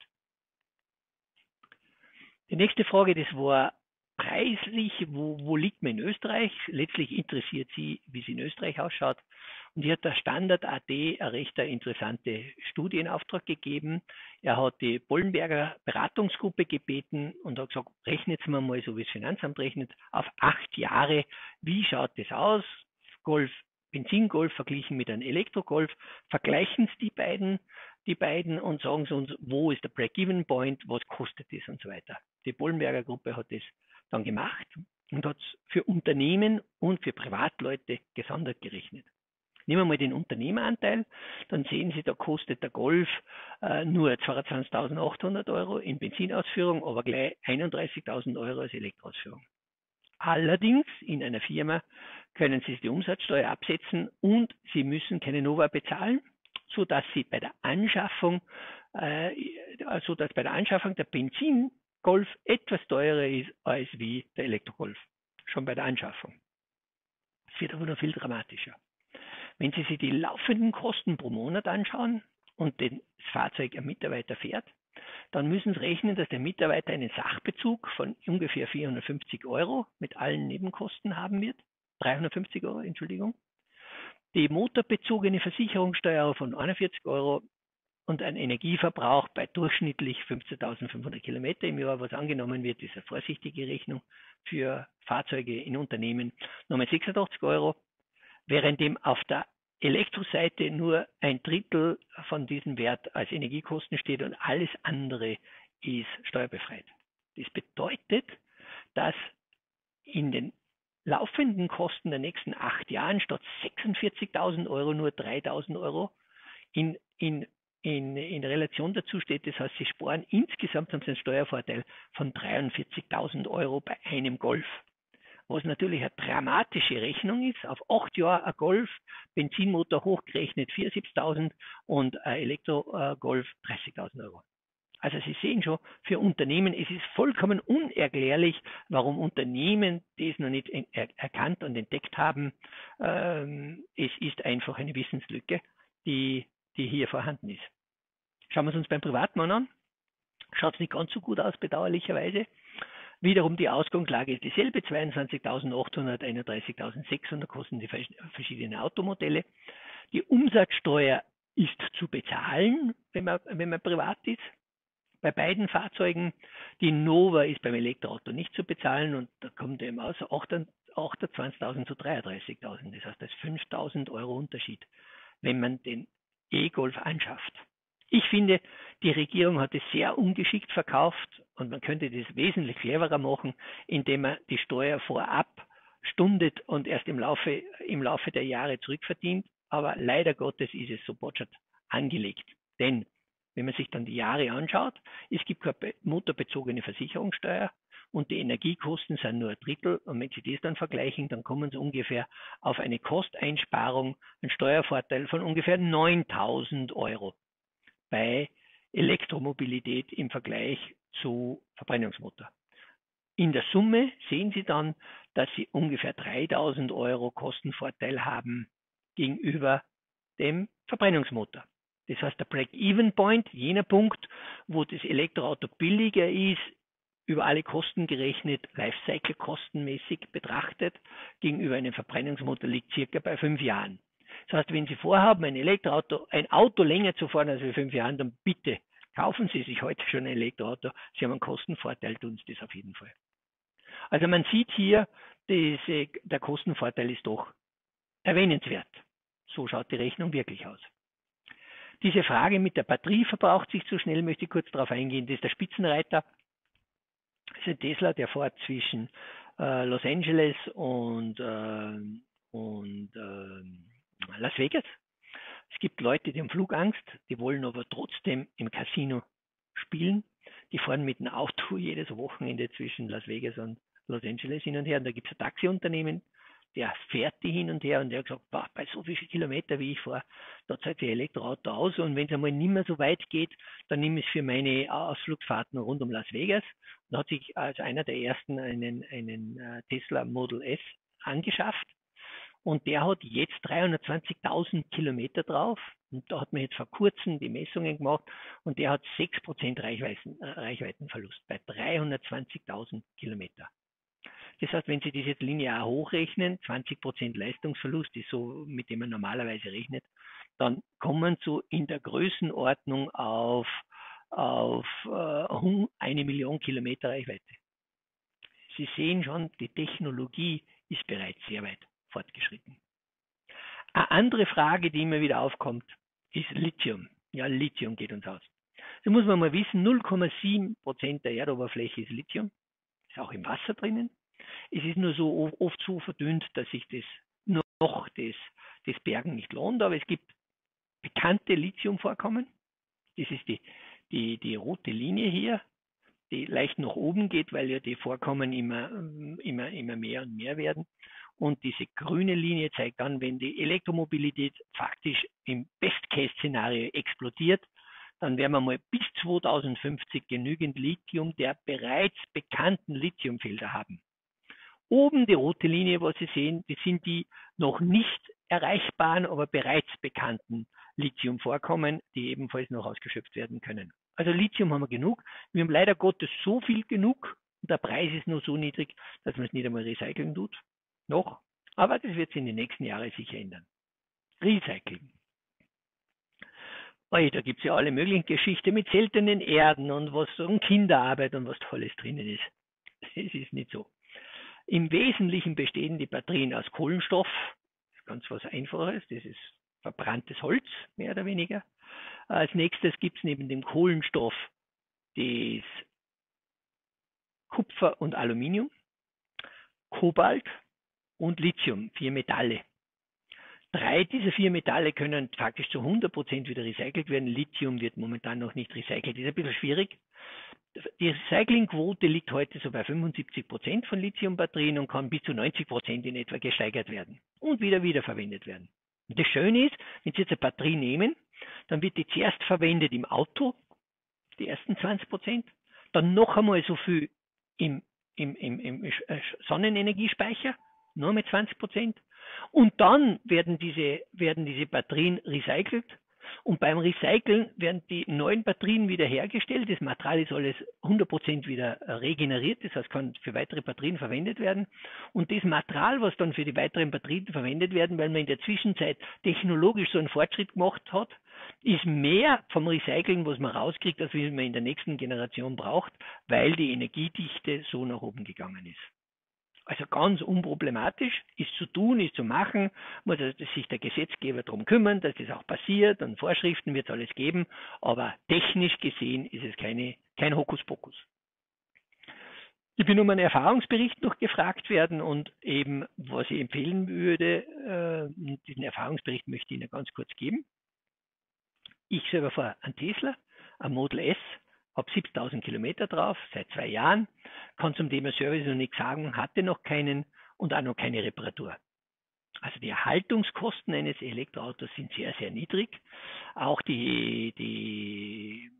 [SPEAKER 5] Die nächste Frage, das war preislich, wo, wo liegt man in Österreich? Letztlich interessiert Sie, wie es in Österreich ausschaut. Und hier hat der Standard A D eine recht interessante Studie in Auftrag gegeben. Er hat die Bollenberger Beratungsgruppe gebeten und hat gesagt, rechnet mal mal, so wie das Finanzamt rechnet, auf acht Jahre. Wie schaut das aus? Golf, Benzingolf verglichen mit einem Elektrogolf. Vergleichen Sie die beiden, die beiden und sagen Sie uns, wo ist der Break-Even-Point, was kostet das und so weiter. Die Bollenberger Gruppe hat das dann gemacht und hat es für Unternehmen und für Privatleute gesondert gerechnet. Nehmen wir mal den Unternehmeranteil, dann sehen Sie, da kostet der Golf äh, nur zweiundzwanzigtausendachthundert Euro in Benzinausführung, aber gleich einunddreißigtausend Euro als Elektroausführung. Allerdings in einer Firma können Sie die Umsatzsteuer absetzen und Sie müssen keine Nova bezahlen, sodass Sie bei der Anschaffung, äh, also dass bei der Anschaffung der Benzingolf etwas teurer ist als wie der Elektrogolf, schon bei der Anschaffung. Es wird aber noch viel dramatischer. Wenn Sie sich die laufenden Kosten pro Monat anschauen und das Fahrzeug ein Mitarbeiter fährt, dann müssen Sie rechnen, dass der Mitarbeiter einen Sachbezug von ungefähr vierhundertfünfzig Euro mit allen Nebenkosten haben wird. dreihundertfünfzig Euro, Entschuldigung. Die motorbezogene Versicherungssteuer von einundvierzig Euro und ein Energieverbrauch bei durchschnittlich fünfzehntausendfünfhundert Kilometer im Jahr, was angenommen wird, ist eine vorsichtige Rechnung für Fahrzeuge in Unternehmen, nochmal sechsundachtzig Euro. Währenddem auf der Elektroseite nur ein Drittel von diesem Wert als Energiekosten steht und alles andere ist steuerbefreit. Das bedeutet, dass in den laufenden Kosten der nächsten acht Jahren statt sechsundvierzigtausend Euro nur dreitausend Euro in, in, in, in Relation dazu steht. Das heißt, Sie sparen insgesamt haben Sie einen Steuervorteil von dreiundvierzigtausend Euro bei einem Golf. Was natürlich eine dramatische Rechnung ist, auf acht Jahre ein Golf, Benzinmotor hochgerechnet vierundsiebzigtausend und ein Elektrogolf dreißigtausend Euro. Also Sie sehen schon, für Unternehmen es ist vollkommen unerklärlich, warum Unternehmen das noch nicht er erkannt und entdeckt haben. Ähm, es ist einfach eine Wissenslücke, die, die hier vorhanden ist. Schauen wir es uns beim Privatmann an. Schaut es nicht ganz so gut aus, bedauerlicherweise. Wiederum die Ausgangslage ist dieselbe, zweiundzwanzigtausendachthundert, einunddreißigtausendsechshundert kosten die verschiedenen Automodelle. Die Umsatzsteuer ist zu bezahlen, wenn man, wenn man privat ist. Bei beiden Fahrzeugen. Die Nova ist beim Elektroauto nicht zu bezahlen und da kommt eben aus achtundzwanzigtausend zu dreiunddreißigtausend. Das heißt, das ist fünftausend Euro Unterschied, wenn man den E-Golf anschafft. Ich finde, die Regierung hat es sehr ungeschickt verkauft und man könnte das wesentlich cleverer machen, indem man die Steuer vorab stundet und erst im Laufe, im Laufe der Jahre zurückverdient. Aber leider Gottes ist es so botschert angelegt. Denn wenn man sich dann die Jahre anschaut, es gibt keine motorbezogene Versicherungssteuer und die Energiekosten sind nur ein Drittel. Und wenn Sie das dann vergleichen, dann kommen Sie ungefähr auf eine Kosteinsparung, einen Steuervorteil von ungefähr neuntausend Euro bei Elektromobilität im Vergleich zu Verbrennungsmotor. In der Summe sehen Sie dann, dass Sie ungefähr dreitausend Euro Kostenvorteil haben gegenüber dem Verbrennungsmotor. Das heißt, der Break-Even-Point, jener Punkt, wo das Elektroauto billiger ist, über alle Kosten gerechnet, Lifecycle kostenmäßig betrachtet, gegenüber einem Verbrennungsmotor liegt circa bei fünf Jahren. Das heißt, wenn Sie vorhaben, ein Elektroauto, ein Auto länger zu fahren als für fünf Jahren, dann bitte kaufen Sie sich heute schon ein Elektroauto. Sie haben einen Kostenvorteil, tun Sie das auf jeden Fall. Also man sieht hier, diese, der Kostenvorteil ist doch erwähnenswert. So schaut die Rechnung wirklich aus. Diese Frage mit der Batterie verbraucht sich zu schnell, möchte ich kurz darauf eingehen. Das ist der Spitzenreiter. Das ist ein Tesla, der fährt zwischen äh, Los Angeles und, äh, und äh, Las Vegas. Es gibt Leute, die haben Flugangst, die wollen aber trotzdem im Casino spielen. Die fahren mit dem Auto jedes Wochenende zwischen Las Vegas und Los Angeles hin und her. Und da gibt es ein Taxiunternehmen, der fährt die hin und her und der hat gesagt, boah, bei so vielen Kilometer wie ich fahre, da zahlt sich ein Elektroauto aus und wenn es einmal nicht mehr so weit geht, dann nehme ich es für meine Ausflugsfahrten rund um Las Vegas und hat sich als einer der ersten einen, einen uh, Tesla Model S angeschafft und der hat jetzt dreihundertzwanzigtausend Kilometer drauf und da hat man jetzt vor kurzem die Messungen gemacht und der hat sechs Prozent Reichweiten, äh, Reichweitenverlust bei dreihundertzwanzigtausend Kilometer. Das heißt, wenn Sie das jetzt linear hochrechnen, zwanzig Prozent Leistungsverlust ist so, mit dem man normalerweise rechnet, dann kommen Sie in der Größenordnung auf, auf äh, eine Million Kilometer Reichweite. Sie sehen schon, die Technologie ist bereits sehr weit fortgeschritten. Eine andere Frage, die immer wieder aufkommt, ist Lithium. Ja, Lithium geht uns aus. Da muss man mal wissen, null Komma sieben Prozent der Erdoberfläche ist Lithium, ist auch im Wasser drinnen. Es ist nur so oft so verdünnt, dass sich das noch das, das Bergen nicht lohnt, aber es gibt bekannte Lithiumvorkommen. Das ist die, die, die rote Linie hier, die leicht nach oben geht, weil ja die Vorkommen immer, immer, immer mehr und mehr werden. Und diese grüne Linie zeigt dann, wenn die Elektromobilität faktisch im Best-Case-Szenario explodiert, dann werden wir mal bis zweitausendfünfzig genügend Lithium der bereits bekannten Lithiumfelder haben. Oben die rote Linie, was Sie sehen, das sind die noch nicht erreichbaren, aber bereits bekannten Lithiumvorkommen, die ebenfalls noch ausgeschöpft werden können. Also Lithium haben wir genug. Wir haben leider Gottes so viel genug und der Preis ist nur so niedrig, dass man es nicht einmal recyceln tut. Noch. Aber das wird sich in den nächsten Jahren sicher ändern. Recycling. Oh, da gibt es ja alle möglichen Geschichten mit seltenen Erden und was und Kinderarbeit und was Tolles drinnen ist. Es ist nicht so. Im Wesentlichen bestehen die Batterien aus Kohlenstoff, das ist ganz was Einfaches, das ist verbranntes Holz, mehr oder weniger. Als nächstes gibt es neben dem Kohlenstoff das Kupfer und Aluminium, Kobalt und Lithium, vier Metalle. Drei dieser vier Metalle können faktisch zu hundert Prozent wieder recycelt werden. Lithium wird momentan noch nicht recycelt, das ist ein bisschen schwierig. Die Recyclingquote liegt heute so bei fünfundsiebzig Prozent von Lithiumbatterien und kann bis zu neunzig Prozent in etwa gesteigert werden und wieder wiederverwendet werden. Und das Schöne ist, wenn Sie jetzt eine Batterie nehmen, dann wird die zuerst verwendet im Auto, die ersten zwanzig Prozent, dann noch einmal so viel im, im, im, im Sonnenenergiespeicher, nur mit zwanzig Prozent. Und dann werden diese, werden diese Batterien recycelt. Und beim Recyceln werden die neuen Batterien wieder hergestellt. Das Material ist alles hundert Prozent wieder regeneriert, das heißt, kann für weitere Batterien verwendet werden. Und das Material, was dann für die weiteren Batterien verwendet werden, weil man in der Zwischenzeit technologisch so einen Fortschritt gemacht hat, ist mehr vom Recyceln, was man rauskriegt, als wie man in der nächsten Generation braucht, weil die Energiedichte so nach oben gegangen ist. Also ganz unproblematisch, ist zu tun, ist zu machen, muss also sich der Gesetzgeber darum kümmern, dass das auch passiert und Vorschriften wird es alles geben, aber technisch gesehen ist es keine, kein Hokuspokus. Ich bin um einen Erfahrungsbericht noch gefragt werden und eben, was ich empfehlen würde, äh, diesen Erfahrungsbericht möchte ich Ihnen ganz kurz geben. Ich selber fahre einen Tesla, ein Model S, habe siebzigtausend Kilometer drauf, seit zwei Jahren, kann zum Thema Service noch nichts sagen, hatte noch keinen und auch noch keine Reparatur. Also die Erhaltungskosten eines Elektroautos sind sehr, sehr niedrig. Auch die, die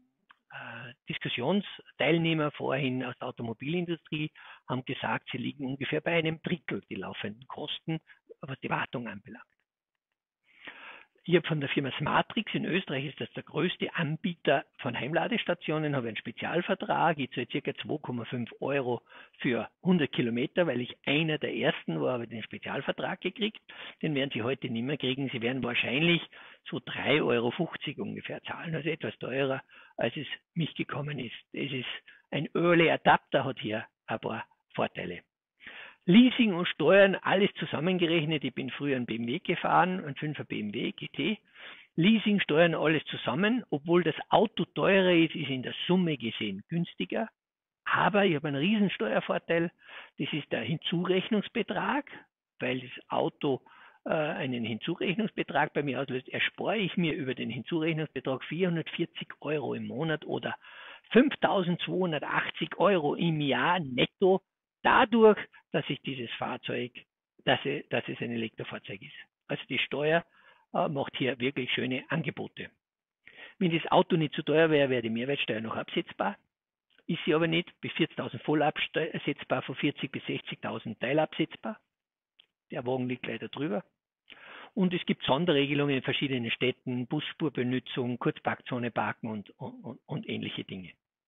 [SPEAKER 5] äh, Diskussionsteilnehmer vorhin aus der Automobilindustrie haben gesagt, sie liegen ungefähr bei einem Drittel die laufenden Kosten, was die Wartung anbelangt. Ich habe von der Firma Smartrix in Österreich, ist das der größte Anbieter von Heimladestationen, habe einen Spezialvertrag, ich zahle ca. zwei Komma fünf Euro für hundert Kilometer, weil ich einer der ersten war, habe den Spezialvertrag gekriegt. Den werden Sie heute nicht mehr kriegen. Sie werden wahrscheinlich so drei Euro fünfzig ungefähr zahlen, also etwas teurer, als es mich gekommen ist. Es ist ein Early Adapter, hat hier ein paar Vorteile. Leasing und Steuern, alles zusammengerechnet. Ich bin früher einen B M W gefahren, einen fünfer B M W G T. Leasing, Steuern, alles zusammen. Obwohl das Auto teurer ist, ist in der Summe gesehen günstiger. Aber ich habe einen riesen Steuervorteil. Das ist der Hinzurechnungsbetrag, weil das Auto äh, einen Hinzurechnungsbetrag bei mir auslöst. Erspare ich mir über den Hinzurechnungsbetrag vierhundertvierzig Euro im Monat oder fünftausendzweihundertachtzig Euro im Jahr netto. Dadurch, dass ich dieses Fahrzeug, dass es, dass es ein Elektrofahrzeug ist. Also die Steuer äh, macht hier wirklich schöne Angebote. Wenn das Auto nicht zu teuer wäre, wäre die Mehrwertsteuer noch absetzbar. Ist sie aber nicht, bis vierzigtausend voll absetzbar, von vierzig bis sechzigtausend teilabsetzbar. Der Wagen liegt leider drüber. Und es gibt Sonderregelungen in verschiedenen Städten, Busspurbenutzung, Kurzparkzone parken und, und, und ähnliche Dinge.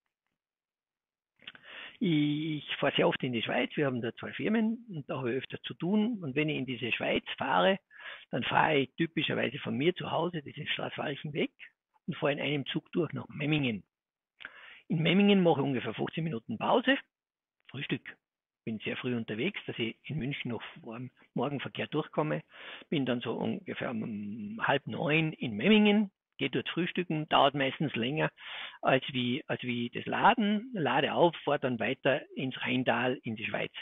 [SPEAKER 5] Ich fahre sehr oft in die Schweiz, wir haben da zwei Firmen und da habe ich öfter zu tun. Und wenn ich in diese Schweiz fahre, dann fahre ich typischerweise von mir zu Hause, das ist Straßwalchen weg, und fahre in einem Zug durch nach Memmingen. In Memmingen mache ich ungefähr fünfzehn Minuten Pause, Frühstück. Bin sehr früh unterwegs, dass ich in München noch vor dem Morgenverkehr durchkomme. Bin dann so ungefähr um halb neun in Memmingen. Geht dort frühstücken, dauert meistens länger als wie, als wie das Laden. Lade auf, fahre dann weiter ins Rheintal in die Schweiz.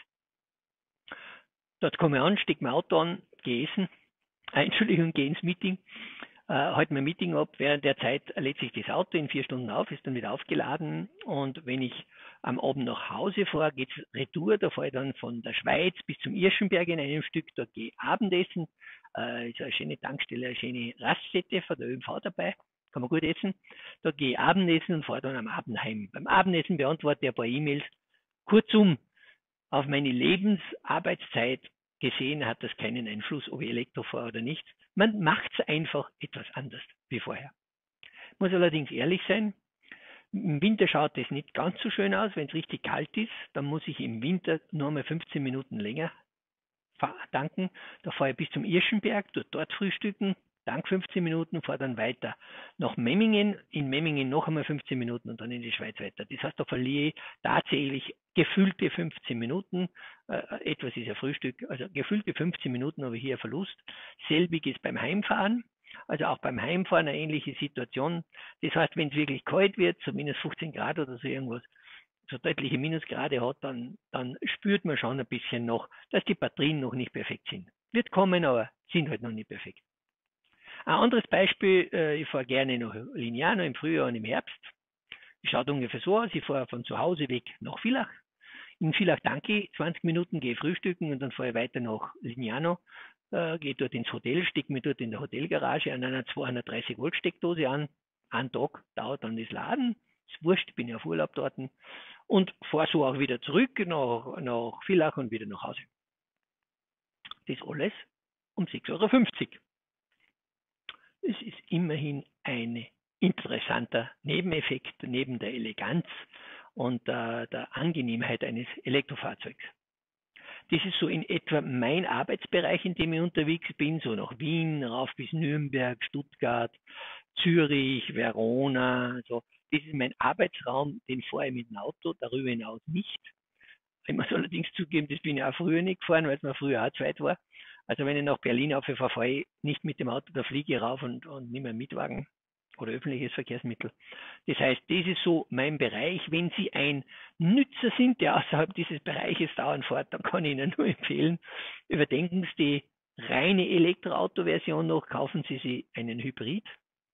[SPEAKER 5] Dort komme ich an, stecke mein Auto an, gehe essen, äh, Entschuldigung, gehe ins Meeting, äh, halte mein Meeting ab. Während der Zeit lädt sich das Auto in vier Stunden auf, ist dann wieder aufgeladen. Und wenn ich am Abend nach Hause fahre, geht es retour. Da fahre ich dann von der Schweiz bis zum Irschenberg in einem Stück. Da gehe ich Abendessen. Äh, ist eine schöne Tankstelle, eine schöne Raststätte von der Ö M V dabei. Kann man gut essen. Da gehe ich Abendessen und fahre dann am Abend heim. Beim Abendessen beantworte ich ein paar E-Mails. Kurzum, auf meine Lebensarbeitszeit gesehen hat das keinen Einfluss, ob ich Elektro fahre oder nicht. Man macht es einfach etwas anders wie vorher. Muss allerdings ehrlich sein, im Winter schaut es nicht ganz so schön aus. Wenn es richtig kalt ist, dann muss ich im Winter nur mal fünfzehn Minuten länger tanken. Da fahre ich bis zum Irschenberg, dort, dort frühstücken, tank fünfzehn Minuten, fahre dann weiter nach Memmingen, in Memmingen noch einmal fünfzehn Minuten und dann in die Schweiz weiter. Das heißt, da verliere ich tatsächlich gefühlte fünfzehn Minuten. Äh, etwas ist ja Frühstück, also gefühlte fünfzehn Minuten habe ich hier Verlust. Selbiges beim Heimfahren. Also auch beim Heimfahren eine ähnliche Situation. Das heißt, wenn es wirklich kalt wird, so minus fünfzehn Grad oder so irgendwas, so deutliche Minusgrade hat, dann, dann spürt man schon ein bisschen noch, dass die Batterien noch nicht perfekt sind. Wird kommen, aber sind halt noch nicht perfekt. Ein anderes Beispiel, äh, ich fahre gerne nach Lignano im Frühjahr und im Herbst. Es schaut ungefähr so aus, ich fahre von zu Hause weg nach Villach. In Villach tanke ich, zwanzig Minuten gehe frühstücken und dann fahre ich weiter nach Lignano, äh, gehe dort ins Hotel, stecke mich dort in der Hotelgarage an einer zweihundertdreißig Volt Steckdose an. Ein Tag dauert dann das Laden, ist wurscht, bin ja auf Urlaub dort. Und fahre so auch wieder zurück nach, nach Villach und wieder nach Hause. Das alles um sechs Euro fünfzig. Es ist immerhin ein interessanter Nebeneffekt neben der Eleganz und der, der Angenehmheit eines Elektrofahrzeugs. Das ist so in etwa mein Arbeitsbereich, in dem ich unterwegs bin, so nach Wien, rauf bis Nürnberg, Stuttgart, Zürich, Verona, so. Das ist mein Arbeitsraum, den fahre ich mit dem Auto, darüber hinaus nicht. Ich muss allerdings zugeben, das bin ich auch früher nicht gefahren, weil es mir früher auch zu weit war. Also wenn ich nach Berlin auffahre, fahre ich nicht mit dem Auto, da fliege ich rauf und, und nehme einen Mietwagen oder öffentliches Verkehrsmittel. Das heißt, das ist so mein Bereich. Wenn Sie ein Nützer sind, der außerhalb dieses Bereiches dauernd fährt, dann kann ich Ihnen nur empfehlen, überdenken Sie die reine Elektroauto-Version noch, kaufen Sie sich einen Hybrid.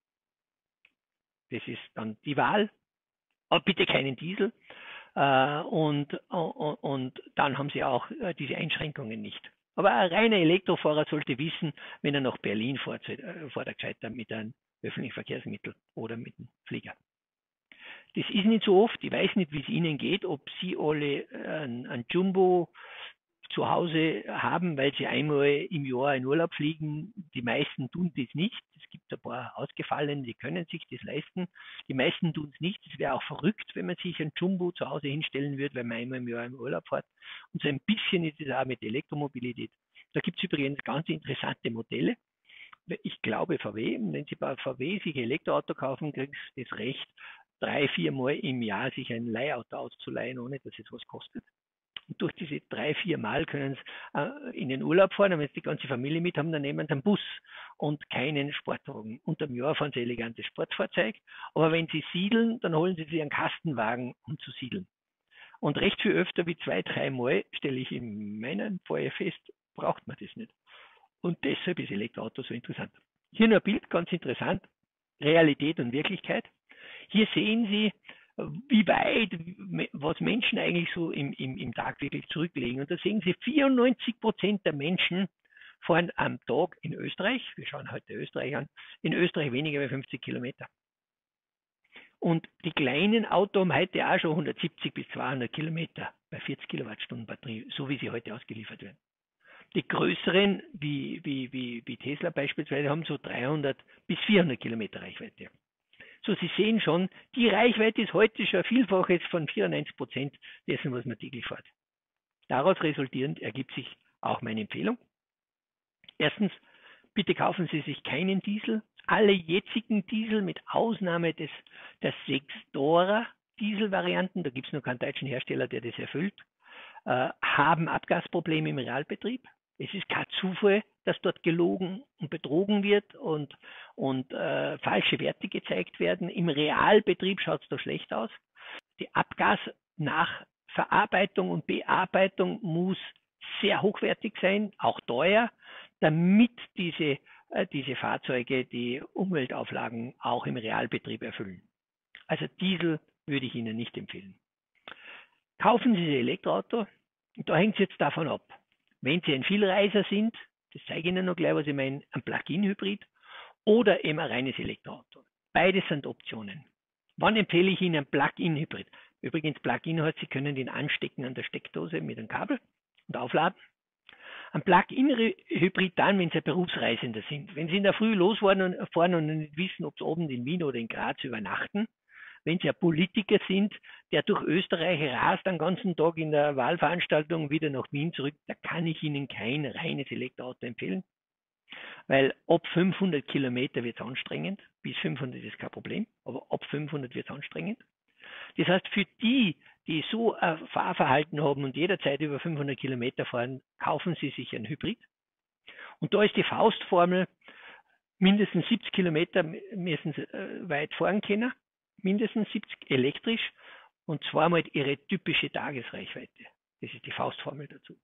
[SPEAKER 5] Das ist dann die Wahl, aber bitte keinen Diesel. Äh, und, und, und dann haben Sie auch äh, diese Einschränkungen nicht. Aber ein reiner Elektrofahrer sollte wissen, wenn er nach Berlin fährt, äh, fährt er gescheiter mit einem öffentlichen Verkehrsmittel oder mit einem Flieger. Das ist nicht so oft. Ich weiß nicht, wie es Ihnen geht, ob Sie alle ein, ein Jumbo zu Hause haben, weil sie einmal im Jahr in Urlaub fliegen. Die meisten tun das nicht. Es gibt ein paar Ausgefallene, die können sich das leisten. Die meisten tun es nicht. Es wäre auch verrückt, wenn man sich ein Jumbo zu Hause hinstellen würde, weil man einmal im Jahr im Urlaub fährt. Und so ein bisschen ist es auch mit Elektromobilität. Da gibt es übrigens ganz interessante Modelle. Ich glaube V W, wenn Sie bei V W sich ein Elektroauto kaufen, kriegen Sie das Recht, drei, vier Mal im Jahr sich ein Leihauto auszuleihen, ohne dass es was kostet. Und durch diese drei, vier Mal können sie äh, in den Urlaub fahren. Und wenn sie die ganze Familie mit haben, dann nehmen sie einen Bus und keinen Sportwagen. Unterm Jahr fahren sie ein elegantes Sportfahrzeug. Aber wenn sie siedeln, dann holen sie sich einen Kastenwagen, um zu siedeln. Und recht viel öfter wie zwei, drei Mal, stelle ich in meinem Fall fest, braucht man das nicht. Und deshalb ist Elektroauto so interessant. Hier nur ein Bild, ganz interessant. Realität und Wirklichkeit. Hier sehen Sie, wie weit, was Menschen eigentlich so im, im, im Tag wirklich zurücklegen. Und da sehen Sie, vierundneunzig Prozent der Menschen fahren am Tag in Österreich, wir schauen heute Österreich an, in Österreich weniger als fünfzig Kilometer. Und die kleinen Autos haben heute auch schon hundertsiebzig bis zweihundert Kilometer bei vierzig Kilowattstunden Batterie, so wie sie heute ausgeliefert werden. Die größeren, wie, wie, wie, wie Tesla beispielsweise, haben so dreihundert bis vierhundert Kilometer Reichweite. So, Sie sehen schon, die Reichweite ist heute schon ein Vielfaches von vierundneunzig Prozent dessen, was man täglich fährt. Daraus resultierend ergibt sich auch meine Empfehlung. Erstens, bitte kaufen Sie sich keinen Diesel. Alle jetzigen Diesel mit Ausnahme des, der Sexdora Dieselvarianten, da gibt es noch keinen deutschen Hersteller, der das erfüllt, äh, haben Abgasprobleme im Realbetrieb. Es ist kein Zufall, dass dort gelogen und betrogen wird und, und äh, falsche Werte gezeigt werden. Im Realbetrieb schaut es da schlecht aus. Die Abgasnachverarbeitung und Bearbeitung muss sehr hochwertig sein, auch teuer, damit diese, äh, diese Fahrzeuge die Umweltauflagen auch im Realbetrieb erfüllen. Also Diesel würde ich Ihnen nicht empfehlen. Kaufen Sie ein Elektroauto, und da hängt es jetzt davon ab. Wenn Sie ein Vielreiser sind, das zeige ich Ihnen noch gleich, was ich meine, ein Plug-in-Hybrid oder eben ein reines Elektroauto. Beides sind Optionen. Wann empfehle ich Ihnen ein Plug-in-Hybrid? Übrigens, Plug-in heißt, Sie können den anstecken an der Steckdose mit einem Kabel und aufladen. Ein Plug-in-Hybrid dann, wenn Sie Berufsreisender sind. Wenn Sie in der Früh losfahren und, fahren und nicht wissen, ob Sie oben in Wien oder in Graz übernachten. Wenn Sie ein Politiker sind, der durch Österreich rast den ganzen Tag in der Wahlveranstaltung wieder nach Wien zurück, da kann ich Ihnen kein reines Elektroauto empfehlen. Weil ab fünfhundert Kilometer wird es anstrengend. Bis fünfhundert ist kein Problem, aber ab fünfhundert wird es anstrengend. Das heißt, für die, die so ein Fahrverhalten haben und jederzeit über fünfhundert Kilometer fahren, kaufen Sie sich ein Hybrid. Und da ist die Faustformel, mindestens siebzig Kilometer müssen Sie äh, weit fahren können. Mindestens siebzig elektrisch und zweimal ihre typische Tagesreichweite. Das ist die Faustformel dazu.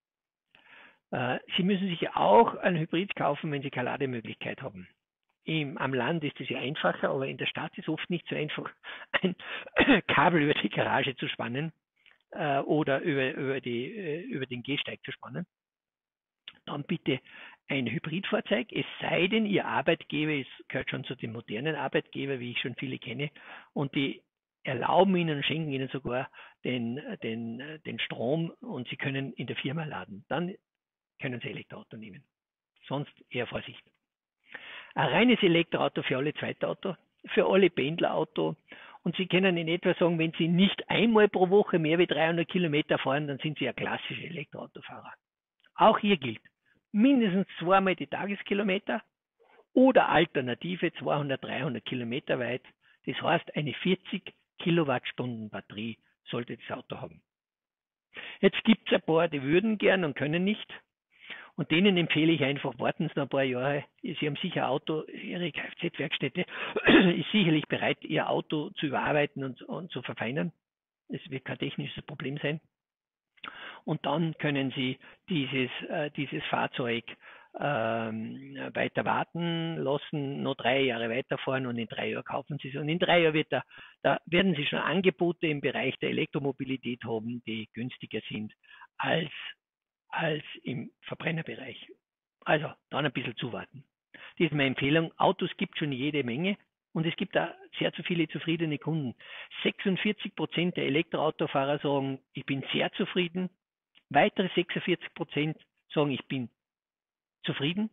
[SPEAKER 5] Äh, Sie müssen sich auch ein Hybrid kaufen, wenn Sie keine Lademöglichkeit haben. Im, am Land ist es ja einfacher, aber in der Stadt ist es oft nicht so einfach, ein Kabel über die Garage zu spannen äh, oder über, über, die, äh, über den Gehsteig zu spannen. Dann bitte ein Hybridfahrzeug, es sei denn, Ihr Arbeitgeber ist, gehört schon zu den modernen Arbeitgebern, wie ich schon viele kenne, und die erlauben Ihnen und schenken Ihnen sogar den, den, den Strom und Sie können in der Firma laden. Dann können Sie Elektroauto nehmen. Sonst eher Vorsicht. Ein reines Elektroauto für alle Zweitauto, für alle Pendlerauto. Und Sie können in etwa sagen, wenn Sie nicht einmal pro Woche mehr wie dreihundert Kilometer fahren, dann sind Sie ein klassischer Elektroautofahrer. Auch hier gilt, mindestens zweimal die Tageskilometer oder Alternative zweihundert, dreihundert Kilometer weit. Das heißt, eine vierzig Kilowattstunden Batterie sollte das Auto haben. Jetzt gibt es ein paar, die würden gern und können nicht. Und denen empfehle ich einfach, warten Sie noch ein paar Jahre. Sie haben sicher ein Auto, Ihre Kfz-Werkstätte ist sicherlich bereit, Ihr Auto zu überarbeiten und, und zu verfeinern. Es wird kein technisches Problem sein. Und dann können Sie dieses, äh, dieses Fahrzeug ähm, weiter warten lassen, noch drei Jahre weiterfahren und in drei Jahren kaufen Sie es. Und in drei Jahren wird da, da werden Sie schon Angebote im Bereich der Elektromobilität haben, die günstiger sind als, als im Verbrennerbereich. Also dann ein bisschen zuwarten. Das ist meine Empfehlung. Autos gibt es schon jede Menge Und es gibt da sehr zu viele zufriedene Kunden. sechsundvierzig Prozent der Elektroautofahrer sagen, ich bin sehr zufrieden. Weitere sechsundvierzig Prozent sagen, ich bin zufrieden.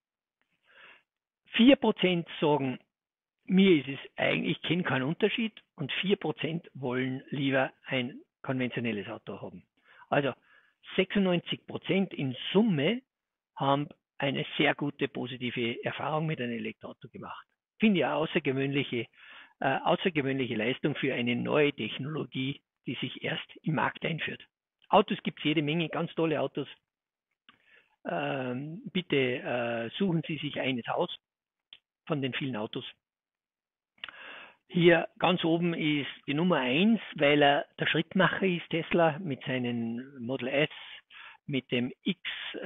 [SPEAKER 5] vier Prozent sagen, mir ist es eigentlich, ich kenne keinen Unterschied. Und vier Prozent wollen lieber ein konventionelles Auto haben. Also sechsundneunzig Prozent in Summe haben eine sehr gute positive Erfahrung mit einem Elektroauto gemacht. Finde ich eine außergewöhnliche, äh, außergewöhnliche Leistung für eine neue Technologie, die sich erst im Markt einführt. Autos gibt es jede Menge, ganz tolle Autos. Ähm, bitte äh, suchen Sie sich eines aus von den vielen Autos. Hier ganz oben ist die Nummer eins, weil er der Schrittmacher ist, Tesla, mit seinen Model S, mit dem X,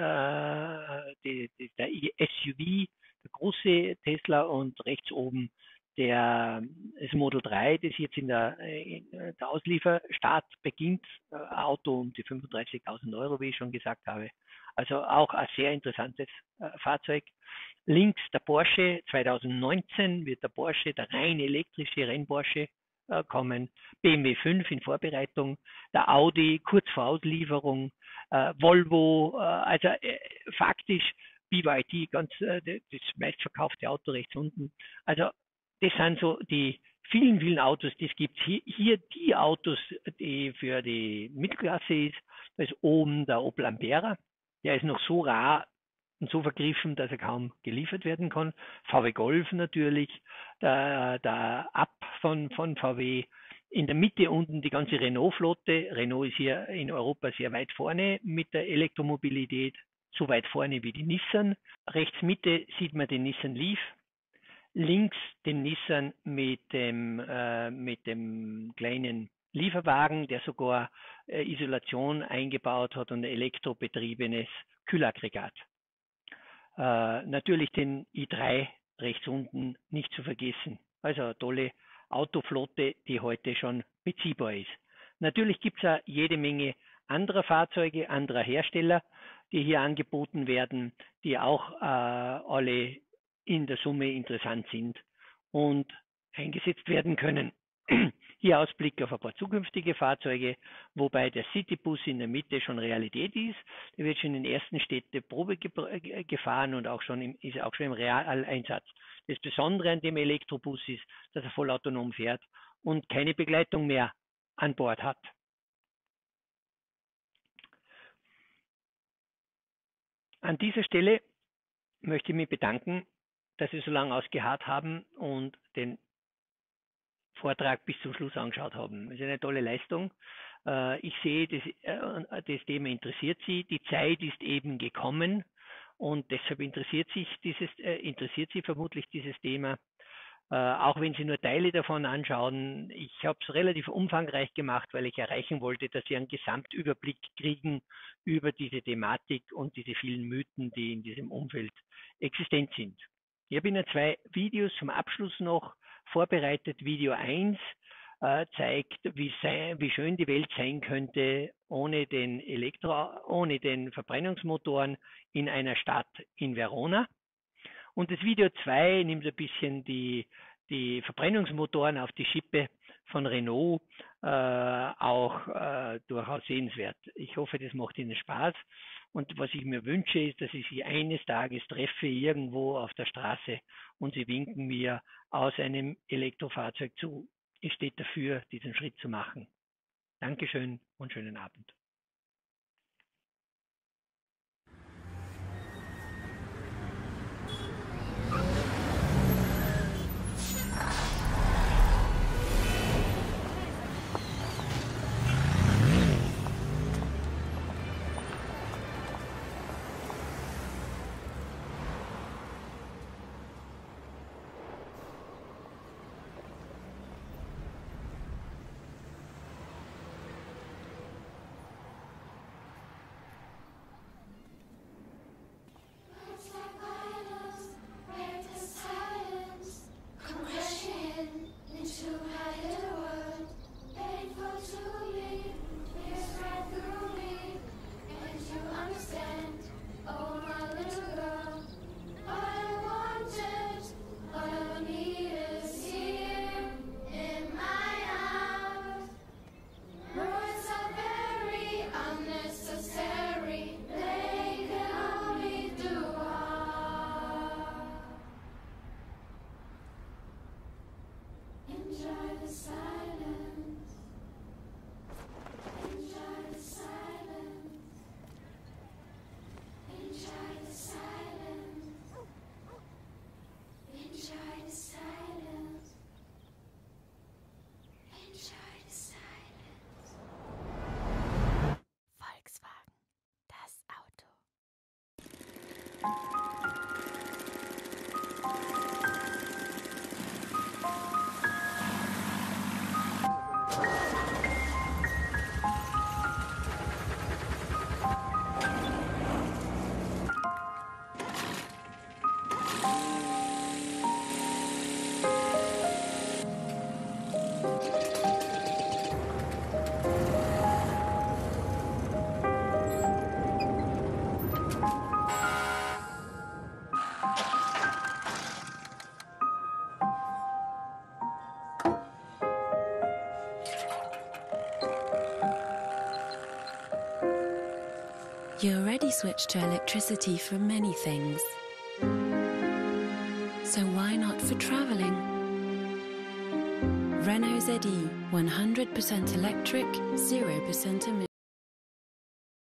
[SPEAKER 5] äh, die, die, der S U V, der große Tesla, und rechts oben der das Model drei, das jetzt in der, in der Auslieferstart beginnt, Auto um die fünfunddreißigtausend Euro, wie ich schon gesagt habe. Also auch ein sehr interessantes äh, Fahrzeug. Links der Porsche, zweitausendneunzehn wird der Porsche, der rein elektrische Renn-Porsche äh, kommen. B M W fünf in Vorbereitung, der Audi kurz vor Auslieferung, äh, Volvo, äh, also äh, faktisch B Y D, ganz äh, das meistverkaufte Auto rechts unten. Also das sind so die vielen, vielen Autos, die es gibt. Hier, hier die Autos, die für die Mittelklasse ist, da ist oben der Opel Ampera. Der ist noch so rar und so vergriffen, dass er kaum geliefert werden kann. V W Golf natürlich, der, der Up von, von V W. In der Mitte unten die ganze Renault-Flotte. Renault ist hier in Europa sehr weit vorne mit der Elektromobilität, so weit vorne wie die Nissan. Rechts Mitte sieht man den Nissan Leaf. Links den Nissan mit dem, äh, mit dem kleinen Lieferwagen, der sogar äh, Isolation eingebaut hat und ein elektrobetriebenes Kühlaggregat. Äh, natürlich den i drei rechts unten nicht zu vergessen. Also eine tolle Autoflotte, die heute schon beziehbar ist. Natürlich gibt es auch jede Menge anderer Fahrzeuge, anderer Hersteller, die hier angeboten werden, die auch äh, alle in der Summe interessant sind und eingesetzt werden können. Hier Ausblick auf ein paar zukünftige Fahrzeuge, wobei der Citybus in der Mitte schon Realität ist. Der wird schon in den ersten Städten Probe gefahren und auch schon im, ist auch schon im Realeinsatz. Das Besondere an dem Elektrobus ist, dass er vollautonom fährt und keine Begleitung mehr an Bord hat. An dieser Stelle möchte ich mich bedanken, dass Sie so lange ausgeharrt haben und den Vortrag bis zum Schluss angeschaut haben. Das ist eine tolle Leistung. Ich sehe, das, das Thema interessiert Sie. Die Zeit ist eben gekommen und deshalb interessiert sich dieses, interessiert Sie vermutlich dieses Thema. Auch wenn Sie nur Teile davon anschauen. Ich habe es relativ umfangreich gemacht, weil ich erreichen wollte, dass Sie einen Gesamtüberblick kriegen über diese Thematik und diese vielen Mythen, die in diesem Umfeld existent sind. Ich habe Ihnen zwei Videos zum Abschluss noch vorbereitet. Video eins äh, zeigt, wie, sei, wie schön die Welt sein könnte ohne den Elektro, ohne den Verbrennungsmotoren in einer Stadt in Verona. Und das Video zwei nimmt ein bisschen die, die Verbrennungsmotoren auf die Schippe von Renault, äh, auch äh, durchaus sehenswert. Ich hoffe, das macht Ihnen Spaß. Und was ich mir wünsche, ist, dass ich Sie eines Tages treffe irgendwo auf der Straße und Sie winken mir aus einem Elektrofahrzeug zu. Ich stehe dafür, diesen Schritt zu machen. Dankeschön und schönen Abend.
[SPEAKER 6] You already switched to electricity for many things. So why not for traveling? Renault Z E, one hundred percent electric, zero percent emission.